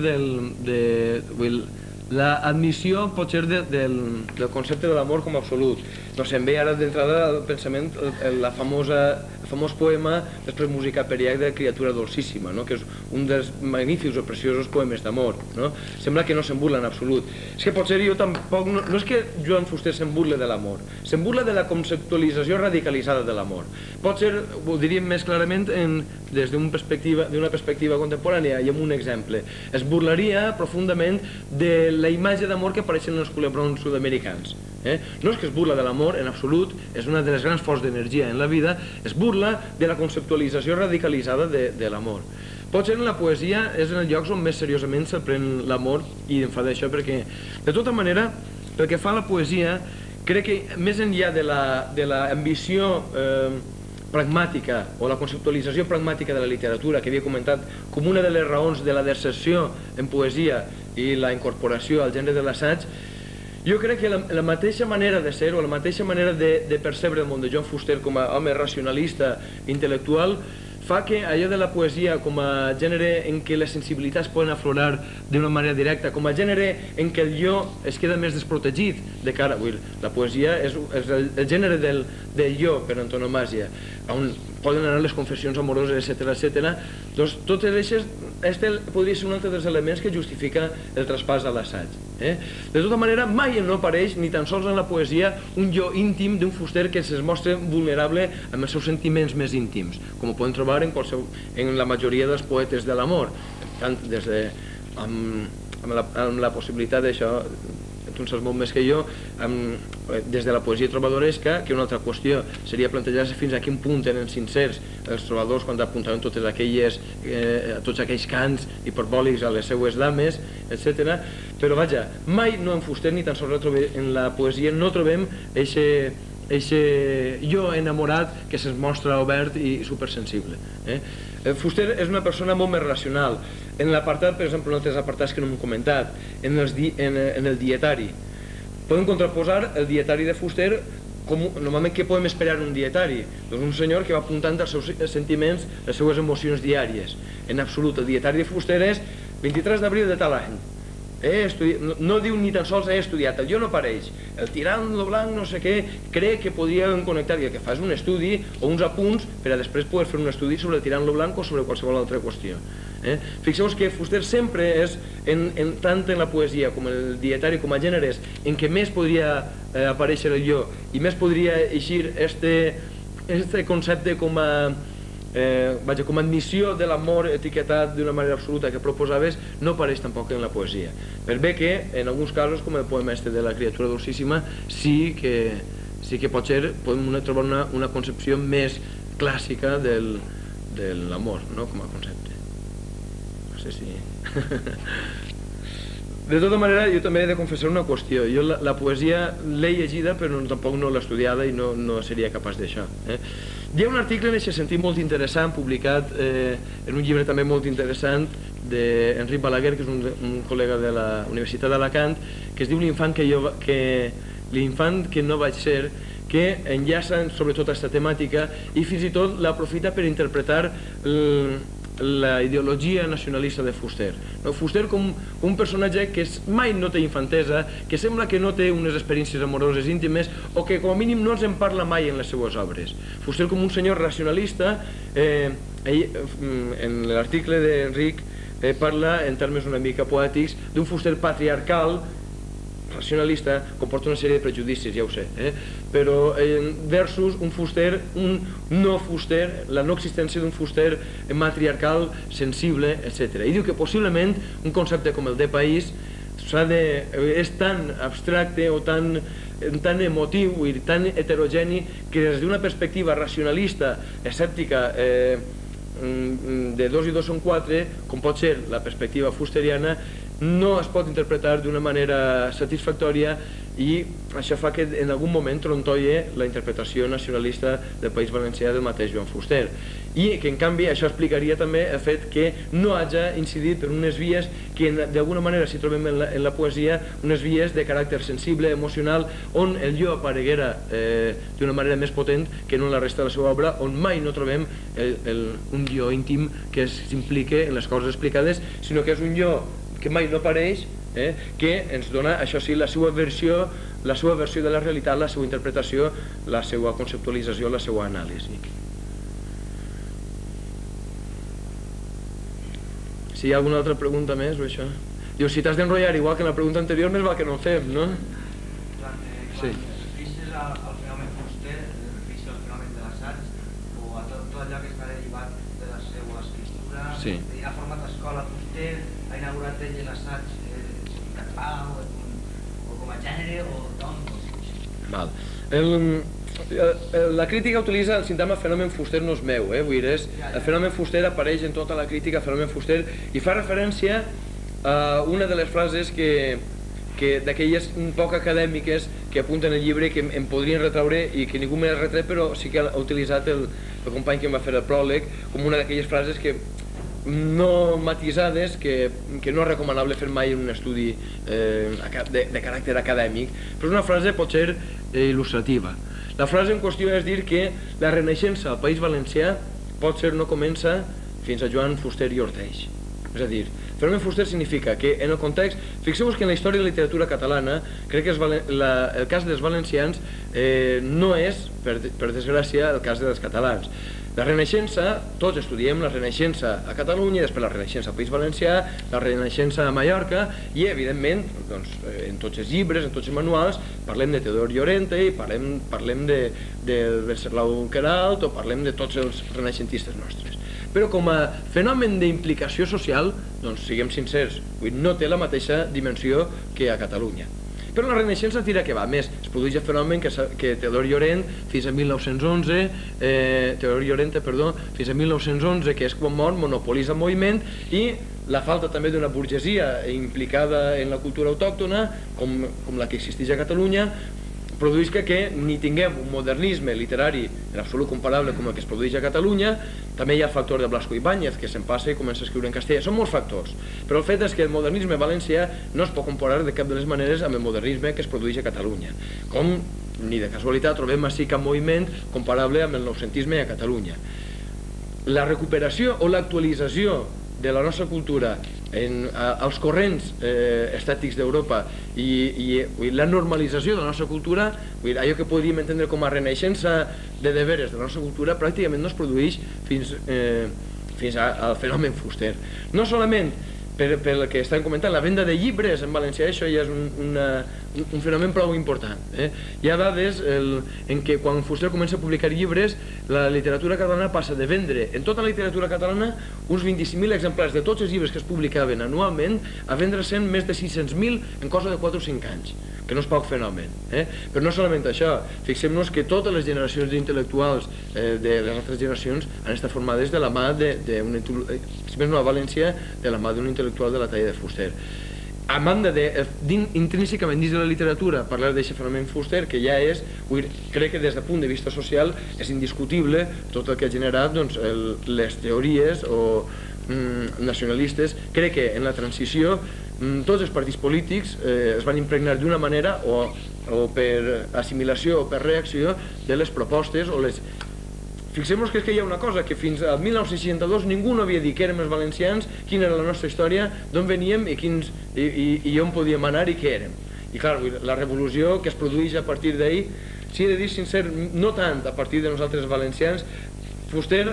l'admissió potser del concepte de l'amor com a absolut. No sé, em ve ara d'entrada al pensament el famós poema després musicat per Llach de Criatura dolcíssima, que és un dels magnífics o preciosos poemes d'amor. Sembla que no se'n burla en absolut. És que potser jo tampoc... No és que Joan Fuster se'n burla de l'amor, se'n burla de la conceptualització radicalitzada de l'amor. Potser ho diríem més clarament des d'una perspectiva contemporània i amb un exemple. Es burlaria profundament de la imatge d'amor que apareixen en els culebrons sud-americans. No és que es burla de l'amor en absolut, és una de les grans fonts d'energia en la vida, es burla de la conceptualització radicalitzada de l'amor. Potser en la poesia és en els llocs on més seriosament se'l pren l'amor i em fa d'això perquè, de tota manera, pel que fa a la poesia, crec que més enllà de l'ambició pragmàtica o la conceptualització pragmàtica de la literatura que havia comentat com una de les raons de la deserció en poesia i la incorporació al gènere de l'assaig, jo crec que la mateixa manera de ser o la mateixa manera de percebre el món de Joan Fuster com a home racionalista, intel·lectual, fa que allò de la poesia com a gènere en què les sensibilitats poden aflorar d'una manera directa, com a gènere en què el jo es queda més desprotegit de cara... La poesia és el gènere del jo per antonomàsia, on poden anar les confessions amoroses, etc. Doncs totes aquestes, podria ser un altre dels elements que justifica el traspàs a l'assaig. De tota manera, mai no apareix, ni tan sols en la poesia, un jo íntim d'un Fuster que es mostra vulnerable amb els seus sentiments més íntims, com ho podem trobar en la majoria dels poetes de l'amor, tant amb la possibilitat d'això, tu en saps molt més que jo, des de la poesia trobadoresca, que una altra qüestió seria plantejar-se fins a quin punt eren sincers els trobadors quan apuntaven tots aquells cants hiperbòlics a les seues dames, etc. Però vaja, mai no en Fuster ni tan sols en la poesia no trobem eixe jo enamorat que se'ns mostra obert i supersensible. Fuster és una persona molt més racional. En l'apartat, per exemple, en altres apartats que no hem comentat, en el dietari, podem contraposar el dietari de Fuster normalment què podem esperar en un dietari? Doncs un senyor que va apuntant els seus sentiments, les seues emocions diàries. En absolut, el dietari de Fuster és 23 d'abril de tal any. No diu ni tan sols he estudiat, el jo no apareix. El tirant-lo blanc, no sé què, crec que podríem connectar, i el que fa és un estudi o uns apunts per a després poder fer un estudi sobre el tirant-lo blanc o sobre qualsevol altra qüestió. Fixeu-vos que Fuster sempre és, tant en la poesia com en el dietari, com a gèneres en què més podria aparèixer el jo i més podria eixir este concepte com a admissió de l'amor etiquetat d'una manera absoluta que proposaves, no apareix tampoc en la poesia. Per bé que, en alguns casos, com el poema de la Criatura dolcíssima, sí que potser podem trobar una concepció més clàssica de l'amor, com a concepte. No sé si... De tota manera, jo també he de confessar una qüestió. Jo la poesia l'he llegida, però tampoc no l'he estudiada i no seria capaç d'això. Hi ha un article en aquest sentit molt interessant, publicat en un llibre també molt interessant d'Enric Balaguer, que és un col·lega de la Universitat d'Alacant, que es diu L'infant que no vaig ser, que enllaça sobretot aquesta temàtica i fins i tot l'aprofita per interpretar la ideologia nacionalista de Fuster. Fuster com un personatge que mai no té infantesa, que sembla que no té unes experiències amoroses íntimes o que com a mínim no ens en parla mai en les seues obres. Fuster com un senyor racionalista, en l'article d'Enric parla en termes una mica poètics d'un Fuster patriarcal, racionalista, comporta una sèrie de prejudicis, ja ho sé, però versus un Fuster, un no Fuster, la no existència d'un Fuster matriarcal, sensible, etc. I diu que possiblement un concepte com el de país és tan abstracte o tan emotiu i tan heterogeni que des d'una perspectiva racionalista, escèptica, de 2 i 2 són 4, com pot ser la perspectiva fusteriana, no es pot interpretar d'una manera satisfactòria i això fa que en algun moment trontolle la interpretació nacionalista del País Valencià del mateix Joan Fuster, i que en canvi això explicaria també el fet que no hagi incidit per unes vies que d'alguna manera si trobem en la poesia, unes vies de caràcter sensible, emocional, on el jo apareguera d'una manera més potent que no en la resta de la seva obra, on mai no trobem un jo íntim que s'implique en les coses explicades, sinó que és un jo que mai no apareix, que ens dona, això sí, la seva versió de la realitat, la seva interpretació, la seva conceptualització, la seva anàlisi. Si hi ha alguna altra pregunta més o això? Diu, si t'has d'enrotllar igual que en la pregunta anterior, més val que no en fem, no? Quan refereixes al fenomen Fuster, refereixes al fenomen de l'assaig o a tot allò que està derivat de la seva escriptura? Sí. Ha format l'escola Fuster, ha inaugurat ell l'assaig català o com a gènere o d'on? La crítica utilitza el sintagma fenomen Fuster no és meu, vull dir, el fenomen Fuster apareix en tota la crítica, el fenomen Fuster, i fa referència a una de les frases d'aquelles poc acadèmiques que apunten el llibre que em podrien retraure i que ningú m'ha retret, però sí que ha utilitzat el company que em va fer el pròleg com una d'aquelles frases que no matisades, que no és recomanable fer mai en un estudi de caràcter acadèmic, però és una frase potser il·lustrativa. La frase en qüestió és dir que la renaixença al País Valencià pot ser no comença fins a Joan Fuster i Orteix. És a dir, fenomen Fuster significa que en el context, fixeu-vos que en la història de la literatura catalana, crec que el cas dels valencians no és, per desgràcia, el cas dels catalans. La Renaixença, tots estudiem la Renaixença a Catalunya, després la Renaixença al País Valencià, la Renaixença a Mallorca, i evidentment, en tots els llibres, en tots els manuals, parlem de Teodor Llorente, i parlem de Venceslau Queralt, o parlem de tots els renaixentistes nostres. Però com a fenomen d'implicació social, doncs siguem sincers, no té la mateixa dimensió que a Catalunya. Però la Renaixença tira que va més, es produeix el fenomen que Teodor Llorente fins a 1911, fins a 1911, que és quan mor, monopolitza el moviment, i la falta també d'una burgesia implicada en la cultura autòctona, com la que existeix a Catalunya, produeix que ni tinguem un modernisme literari en absolut comparable com el que es produeix a Catalunya. També hi ha el factor de Blasco Ibáñez, que se'n passa i comença a escriure en castellà. Són molts factors, però el fet és que el modernisme valencià no es pot comparar de cap de les maneres amb el modernisme que es produeix a Catalunya. Com, ni de casualitat, trobem així cap moviment comparable amb el noucentisme a Catalunya. La recuperació o l'actualització de la nostra cultura als corrents estètics d'Europa i la normalització de la nostra cultura, allò que podríem entendre com a renaixença de deberes de la nostra cultura, pràcticament no es produeix fins al fenomen Fuster. No solament pel que estan comentant, la venda de llibres en valencià, això ja és un fenomen prou important. Hi ha dades en què quan Fuster comença a publicar llibres, la literatura catalana passa de vendre en tota la literatura catalana uns 25.000 exemplars de tots els llibres que es publicaven anualment a vendre-se'n més de 600.000 en cosa de 4 o 5 anys, que no és poc fenomen. Però no solament això, fixem-nos que totes les generacions d'intel·lectuals de les altres generacions han estat formades de la mà si més no a València, de la mà d'un intel·lectual de la talla de Fuster. A banda intrínsecament dins de la literatura parlar d'aquest fenomen Fuster, que ja és, crec que des del punt de vista social és indiscutible tot el que ha generat les teories nacionalistes. Crec que en la transició tots els partits polítics es van impregnar d'una manera o per assimilació o per reacció de les propostes o les... Fixem-nos que hi ha una cosa, que fins al 1962 ningú no havia dit que érem els valencians, quina era la nostra història, d'on veníem i on podíem anar i què érem. I clar, la revolució que es produeix a partir d'ahir, si he de dir sincer, no tant a partir de nosaltres valencians. Fuster,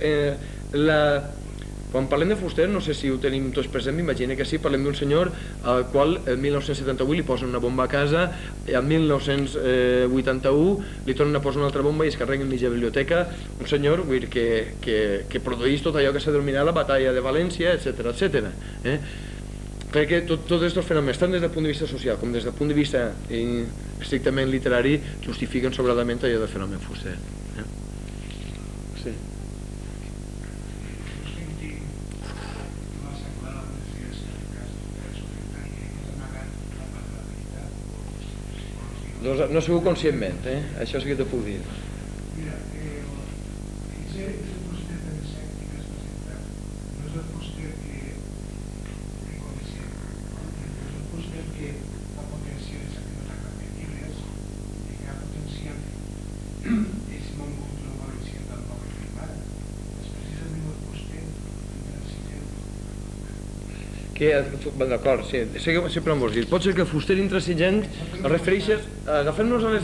quan parlem de Fuster, no sé si ho tenim tots present, m'imagino que sí, parlem d'un senyor al qual el 1978 li posen una bomba a casa, el 1981 li tornen a posar una altra bomba i es carreguen mitja biblioteca, un senyor que produeix tot allò que s'ha denominat la batalla de València, etc. Crec que tots aquests fenòmens, tant des del punt de vista social com des del punt de vista estrictament literari, justifiquen sobradament allò del fenomen Fuster. Sí. No ha sigut conscientment, això sí que t'ho puc dir. Mira, ese fuster tan escèptic que has presentat no és el fuster que coneixem, és el fuster que fa potenciar les activitats repetitives i que ha potenciat aquest món cultural valencià del poble primat. És precisament el fuster intransigent. D'acord, sí, sempre em vols dir. Pot ser que el fuster intransigent es refereixes a agafar-nos a les...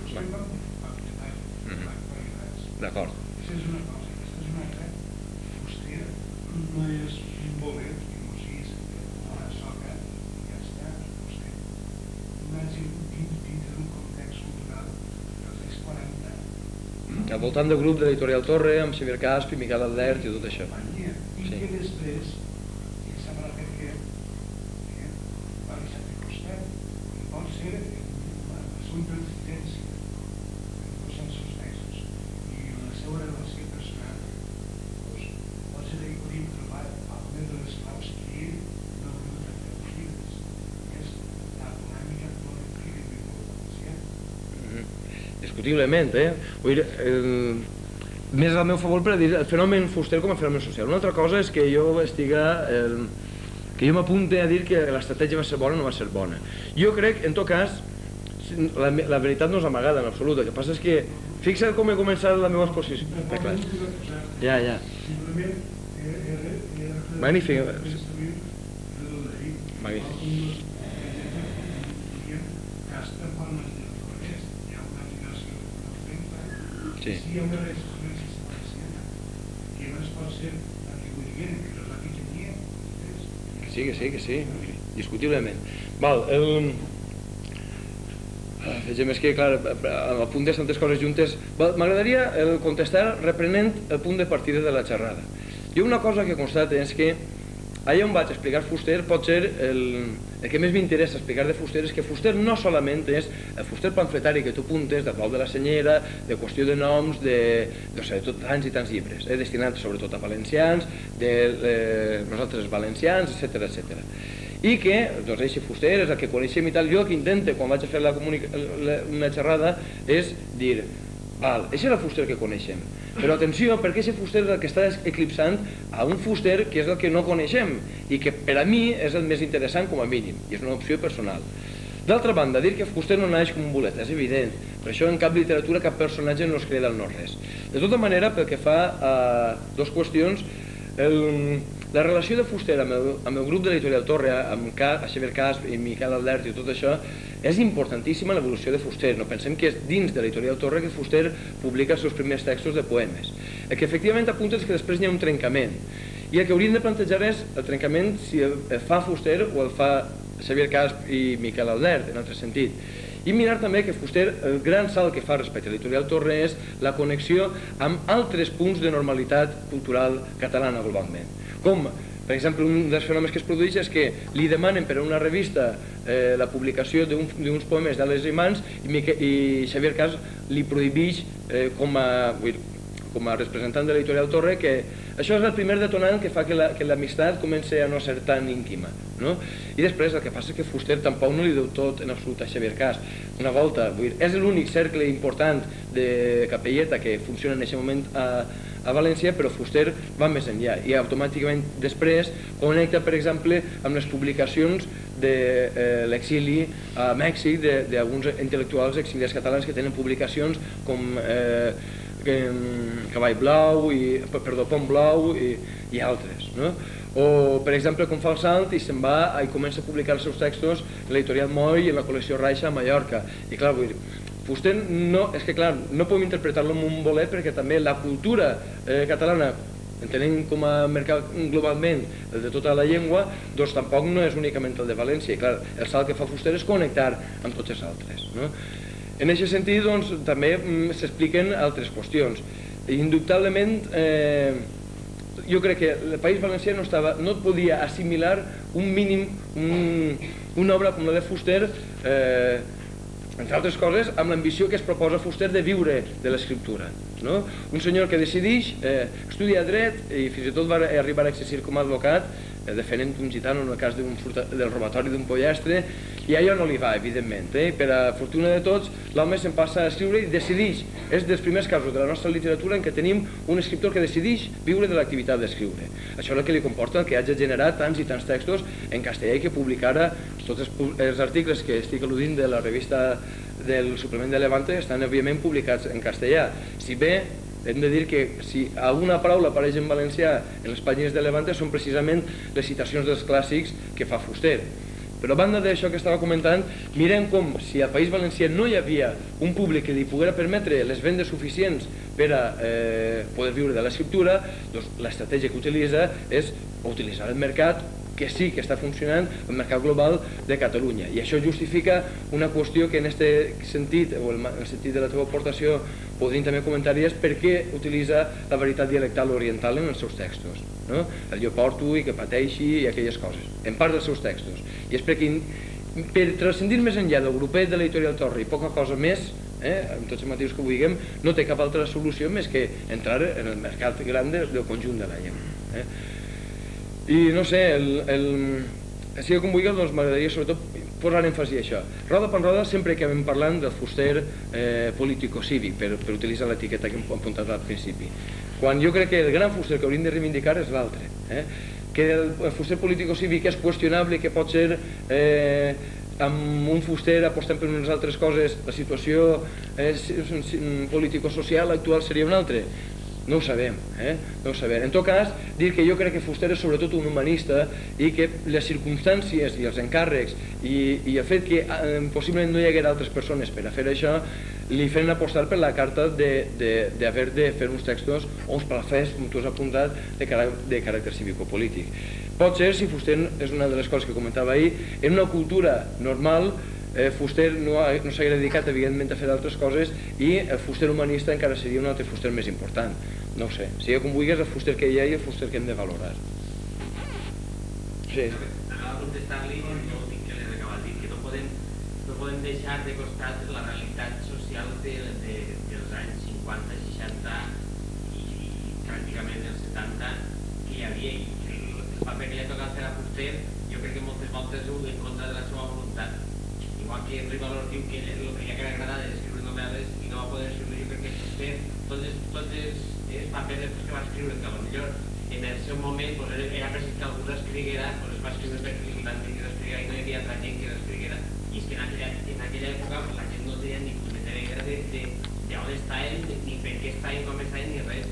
D'acord. Aquesta és una cosa, aquesta és una altra. Fuster no és un bolet, mimosís, una soca, i ja està. Fuster una gent dintre d'un context cultural dels anys 40. Al voltant del grup de l'Editorial Torre, amb Xavier Casp i Miquel Aldert i tot això. I que després, i em sembla que va deixar de costat, i pot ser la seva intransigència en els sensos mesos i la seva relació personal, pot ser que hi podríem trobar algunes de les claus que ell no ha volgut reflectir, que és la polèmica col·lectiva i valenciana. Discutiblement, vull dir, més al meu favor per dir el fenomen fuster com a fenomen social. Una altra cosa és que jo m'apunte a dir que l'estratègia va ser bona o no va ser bona. Jo crec, en tot cas, la veritat no és amagada en absolut. El que passa és que, fixa't com he començat la meva exposició. Ja. Magnífic. Magnífic. Sí. Si hi ha una resistència valenciana, que no es pot ser la que vulguin, que no és la que tenien. Que sí, discutiblement. Val, vegem, és que, clar, al punt de tantes coses juntes, m'agradaria contestar reprenent el punt de partida de la xerrada. Jo una cosa que constate és que allà on vaig explicar fuster pot ser el que més m'interessa explicar de fuster és que fuster no solament és el fuster pamfletari que tu apuntes del Blau de la Senyera, de qüestió de noms, de tants i tants llibres, destinats sobretot a valencians, de nosaltres valencians, etc. I que, doncs, aquest fuster és el que coneixem i tal. Jo el que intento quan vaig a fer una xerrada és dir, val, això és el fuster que coneixem, però atenció, perquè aquest fuster és el que està eclipsant a un fuster que és el que no coneixem i que per a mi és el més interessant com a mínim, i és una opció personal. D'altra banda, dir que fuster no naix com un bolet, és evident, per això en cap literatura cap personatge no es crida el no-res. De tota manera, pel que fa a dues qüestions, la relació de fuster amb el grup de l'Editorial Torre, amb Xavier Casp i Miquel Aldert i tot això, és importantíssima l'evolució de fuster. No pensem que és dins de l'Editorial Torre que fuster publica els seus primers textos de poemes. El que efectivament apunta és que després hi ha un trencament. I el que hauríem de plantejar és el trencament si el fa fuster o el fa Xavier Casp i Miquel Aldert, en altre sentit. I mirar també que fuster, el gran salt que fa respecte a l'Editorial Torre és la connexió amb altres punts de normalitat cultural catalana globalment. Com, per exemple, un dels fenòmens que es produeix és que li demanen per a una revista la publicació d'uns poemes d'Àlex Rimans i Xavier Casp li prohibeix com a representant de l'Editorial Torre que això és el primer detonant que fa que l'amistat comenci a no ser tan íntima. I després el que passa és que fuster tampoc no li deu tot en absolut a Xavier Casp. Una volta, és l'únic cercle important de capelleta que funciona en aquest moment a València, però fuster va més enllà i automàticament després connecta, per exemple, amb les publicacions de l'exili a Mèxic d'alguns intel·lectuals exiliats catalans que tenen publicacions com Cavall Blau, Pont Blau i altres. O, per exemple, com fa el salt i se'n va i comença a publicar els seus textos en l'Editorial Moll i en la col·lecció Raixa a Mallorca. I clar, vull dir, fuster és que clar, no podem interpretar-lo com un bolet perquè també la cultura catalana, entenent com a mercat globalment el de tota la llengua, doncs tampoc no és únicament el de València. I clar, el salt que fa fuster és connectar amb tots els altres. En aquest sentit, doncs, també s'expliquen altres qüestions. Indubtablement, jo crec que el País Valencià no podia assimilar un mínim, una obra com la de fuster, entre altres coses, amb l'ambició que es proposa fuster de viure de l'escriptura. Un senyor que decideix estudiar dret i fins i tot va arribar a exercir com a advocat defendent un gitano en el cas del robatori d'un pollastre, i allò no li va, evidentment. Per a fortuna de tots, l'home se'n passa a escriure i decideix. És dels primers casos de la nostra literatura en què tenim un escriptor que decideix viure de l'activitat d'escriure. Això és el que li comporta que hagi generat tants i tants textos en castellà i que publicara tots els articles que estic al·ludint de la revista del suplement de Levante estan, òbviament, publicats en castellà. Si bé hem de dir que si alguna paraula apareix en valencià en les pàgines de Levante són precisament les citacions dels clàssics que fa Fuster. Però a banda d'això que estava comentant, mirem com si al País Valencià no hi havia un públic que li poguera permetre les vendes suficients per a poder viure de l'escriptura, doncs l'estratègia que utilitza és utilitzar el mercat que sí que està funcionant el mercat global de Catalunya. I això justifica una qüestió que en aquest sentit, o en el sentit de la teva aportació, podríem també comentar és per què utilitza la veritat dialectal oriental en els seus textos. El jo porto i que pateixi i aquelles coses, en part dels seus textos. I és perquè, per transcendir més enllà del grupet de l'editorial Torre i poca cosa més, amb tots els motius que ho diguem, no té cap altra solució més que entrar en el mercat gran del conjunt de la llengua. I no sé, si com vulguis, doncs m'agradaria sobretot posar èmfasi a això. Roda per roda sempre acabem parlant del Fuster político-cívic, per utilitzar l'etiqueta que hem apuntat al principi. Quan jo crec que el gran Fuster que hauríem de reivindicar és l'altre. Que el Fuster político-cívic és qüestionable, que pot ser amb un Fuster apostant per unes altres coses, la situació político-social actual seria una altra. No ho sabem, no ho sabem. En tot cas, dir que jo crec que Fuster és sobretot un humanista i que les circumstàncies i els encàrrecs i el fet que possiblement no hi haguera altres persones per a fer això li fan apostar per la carta d'haver de fer uns textos o uns palafers, com tu has apuntat, de caràcter cívico-polític. Pot ser, si Fuster és una de les coses que comentava ahir, en una cultura normal Fuster no s'hagués dedicat evidentment a fer altres coses i el Fuster humanista encara seria un altre Fuster més important. No ho sé, sigui com vulguis, el Fuster que hi ha i el Fuster que hem de valorar. Sí. Acaba de contestar-li l'últim que li acaba de dir, que no podem deixar de costat la realitat social dels anys 50, 60 i pràcticament dels 70 que hi havia, i el paper que li ha tocat fer a Fuster jo crec que moltes voltes ho en contra de la seva voluntat. Igual que Enric Valor diu que el que li ha agradat és escriure novel·les i no va poder escriure, jo crec que Fuster tots els papers que va escriure, que potser en el seu moment era precisit que algú l'escriguera, es va escriure perquè li van dir que l'escriguera i no hi havia altra gent que l'escriguera, i és que en aquella època la gent no tenia ni punyetera idea d'on està ell, ni per què està ell, com està ell, ni res.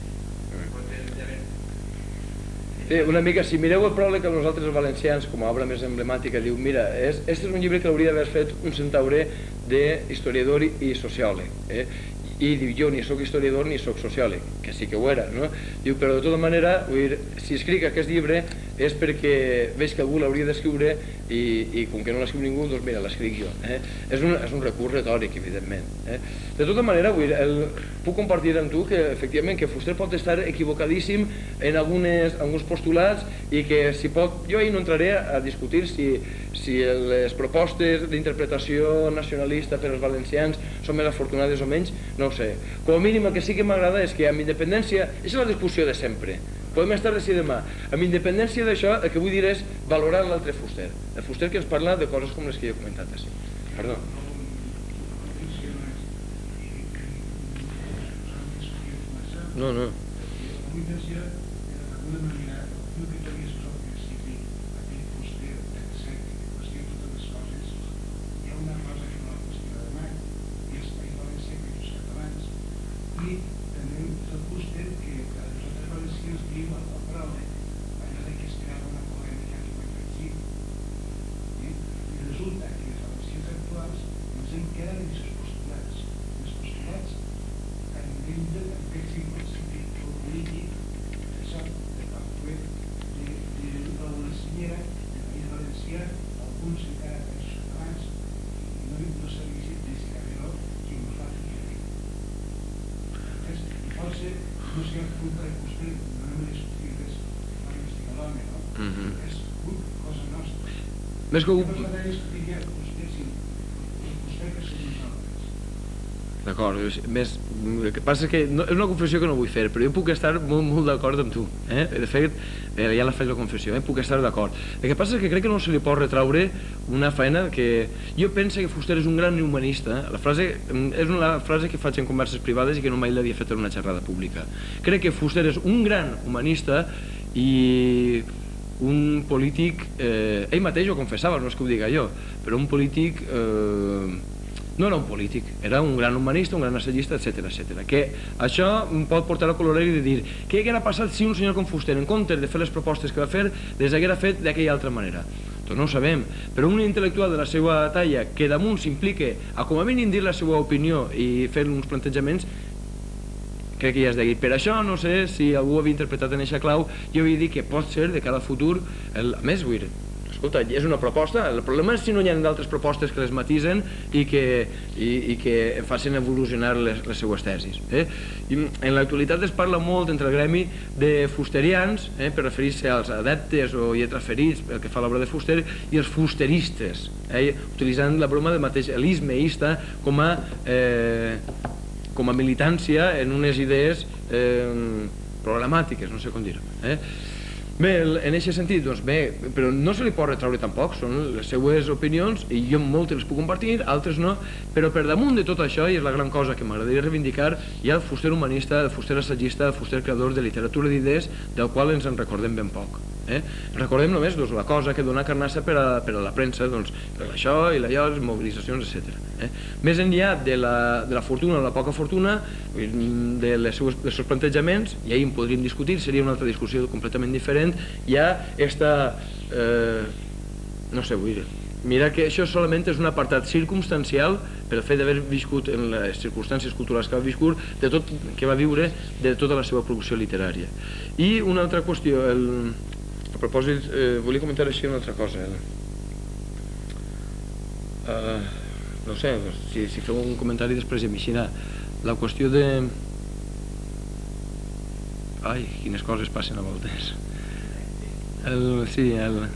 Una mica, si mireu el pròleg que nosaltres els valencians, com a obra més emblemàtica, diu, mira, este és un llibre que l'hauria d'haver fet un centaurer d'historiador i sociòleg. I diu, jo ni soc historiador ni soc sociòleg, que sí que ho era, no? Diu, però de tota manera, si escric aquest llibre és perquè veig que algú l'hauria d'escriure i com que no l'escriu ningú, doncs mira, l'escric jo. És un recurs retòric, evidentment. De tota manera, puc compartir amb tu que, efectivament, que Fuster pot estar equivocadíssim en alguns postulats i que si pot, jo ahir no entraré a discutir si les propostes d'interpretació nacionalista per als valencians són més afortunades o menys, no ho sé. Com a mínim el que sí que m'agrada és que amb independència, això és la discussió de sempre, podem estar d'ací demà, amb independència d'això el que vull dir és valorar l'altre Fuster, el Fuster que ens parla de coses com les que jo he comentat així. Perdó. No, no. I també el Fuster que a nosaltres valencians diu el prole allò que es creava una polèmica que ho aquí i resulta que els valencians actuals ens hem quedat en aquests postulats a nivell d'aquest sentit polític que són de part de la senyera del País Valencià, alguns encara pensos catalans i no sabia si Carreró qui ens va fer potser no sé el punt de Fuster, no només escriures per investigar l'home, no? És cosa nostra. Més que m'agradaria discutir ja Fuster, sí, el Fuster que som nosaltres. D'acord, el que passa és que és una confessió que no vull fer, però jo puc estar molt d'acord amb tu. De fet, ja la faig la confessió, puc estar d'acord. El que passa és que crec que no se li pot retraure una feina que... Jo penso que Fuster és un gran humanista. La frase és una frase que faig en converses privades i que no mai l'havia fet en una xerrada pública. Crec que Fuster és un gran humanista i un polític... Ell mateix ho confessava, no és que ho diga jo, però un polític... No era un polític, era un gran humanista, un gran assagista, etc. Que això pot portar a colorir de dir què haguera passat si un senyor com Fuster, en comptes de fer les propostes que va fer, les haguera fet d'aquella altra manera. Doncs no ho sabem, però un intel·lectual de la seva talla que damunt s'implique a com a mínim dir la seva opinió i fer uns plantejaments, crec que ja es digui. Per això no sé si algú ho havia interpretat en aquesta clau, jo havia dit que pot ser de cara al futur, a més vull dir, escolta, és una proposta, el problema és si no hi ha d'altres propostes que les matisen i que facin evolucionar les seues tesis. I en l'actualitat es parla molt entre el gremi de fusterians, per referir-se als adeptes o lletraferits, el que fa l'obra de Fuster, i els fusteristes, utilitzant la broma del mateix l'ismeista com a militància en unes idees programàtiques, no sé com dir-ho. Bé, en aquest sentit, doncs bé, però no se li pot retraure tampoc, són les seues opinions i jo moltes les puc compartir, altres no, però per damunt de tot això, i és la gran cosa que m'agradaria reivindicar, hi ha el Fuster humanista, el Fuster assagista, el Fuster creador de literatura d'idees, del qual ens en recordem ben poc. Recordem només la cosa que dona carnassa per a la premsa, per això i allò, les mobilitzacions, etc. Més enllà de la fortuna o la poca fortuna, dels seus plantejaments, i ahir en podríem discutir, seria una altra discussió completament diferent, hi ha aquesta, no sé, vull dir, mira que això solament és un apartat circumstancial pel fet d'haver viscut en les circumstàncies culturals que va viscut, de tot que va viure, de tota la seva producció literària. I una altra qüestió, a propòsit, volia comentar així una altra cosa. No sé, si feu un comentari després ja m'eixirà. La qüestió de... Ai, quines coses passen a voltes. Sí,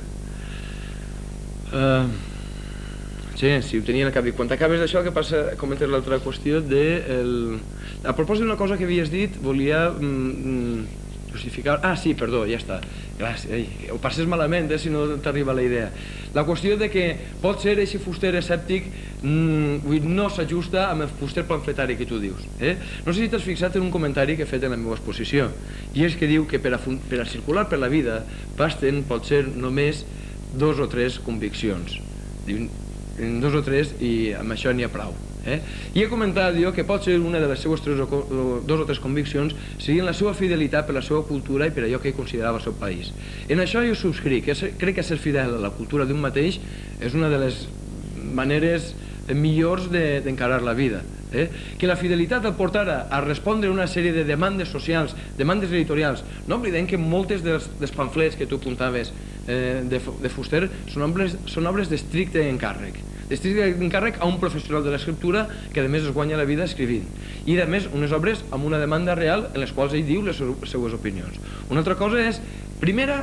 ho tenia al cap. I quan acabes d'això, que passa a comentar l'altra qüestió de... A propòsit d'una cosa que havies dit, volia justificar... Ah, sí, perdó, ja està. Gràcies, ho passes malament si no t'arriba la idea. La qüestió de que pot ser aquest Fuster escèptic no s'ajusta amb el Fuster pamfletari que tu dius. No sé si t'has fixat en un comentari que he fet en la meva exposició, i és que diu que per a circular per la vida basten, pot ser, només 2 o 3 conviccions. Dos o tres, i amb això n'hi ha prou. I he comentat que pot ser una de les seues 2 o 3 conviccions siguin la seva fidelitat per la seva cultura i per allò que ell considerava el seu país. En això jo subscric, crec que ser fidel a la cultura d'un mateix és una de les maneres millors d'encarar la vida. Que la fidelitat el portara a respondre a una sèrie de demandes socials, demandes editorials. No oblidem que moltes dels pamflets que tu apuntaves de Fuster són obres d'estricte encàrrec. D'estricte encàrrec a un professional de l'escriptura que a més es guanya la vida escrivint. I a més unes obres amb una demanda real en les quals ell diu les seues opinions. Una altra cosa és, primera,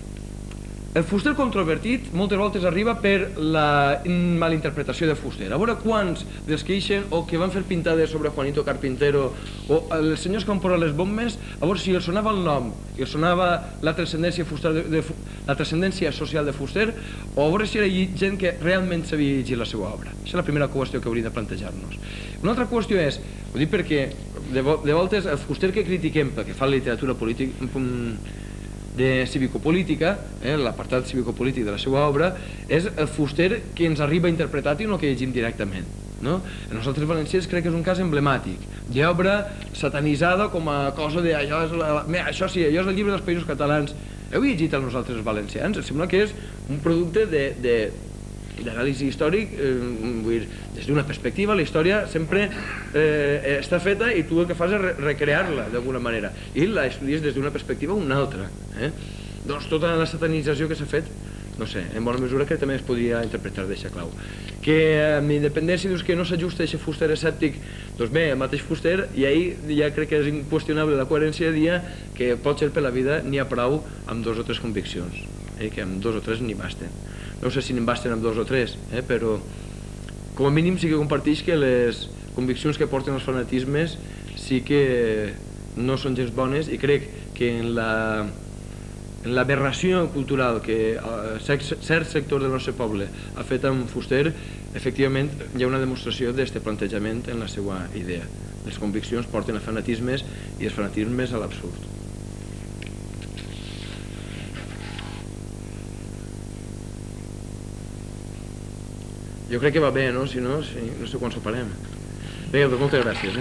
el Fuster controvertit moltes voltes arriba per la malinterpretació de Fuster. A veure quants dels que ixen o que van fer pintades sobre Juanito Carpintero o els senyors que van posar les bombes, a veure si els sonava el nom i els sonava la transcendència social de Fuster, o a veure si era gent que realment sabia llegir la seva obra. Això és la primera qüestió que hauríem de plantejar-nos. Una altra qüestió és, ho dic perquè de voltes el Fuster que critiquem pel que fa a la literatura política de civicopolítica, l'apartat civicopolític de la seva obra, és el Fuster que ens arriba interpretat i no que llegim directament. En nosaltres valencians crec que és un cas emblemàtic. Hi ha obra satanitzada com a cosa de això sí, allò és el llibre dels Països Catalans. Heu llegit a nosaltres els valencians? Em sembla que és un producte d'anàlisi històric, des d'una perspectiva la història sempre està feta i tu el que fas és recrear-la d'alguna manera i la estudies des d'una perspectiva o una altra. Doncs tota la satanització que s'ha fet, no sé, en bona mesura que també es podria interpretar d'aquesta clau. Que amb independència dius que no s'ajusta a aquest Fuster escèptic, doncs bé, el mateix Fuster, i ahir ja crec que és inqüestionable la coherència de dir que pot ser per la vida n'hi ha prou amb 2 o 3 conviccions, que amb 2 o 3 n'hi basten. No sé si n'hi basten amb 2 o 3, però com a mínim sí que comparteix que les conviccions que porten els fanatismes sí que no són gens bones, i crec que en l'aberració cultural que cert sector del nostre poble ha fet amb Fuster, efectivament hi ha una demostració d'aquest plantejament en la seva idea. Les conviccions porten a fanatismes i els fanatismes a l'absurd. Jo crec que va bé, no? Si no, no sé quan s'ho parem. Bé, doncs moltes gràcies.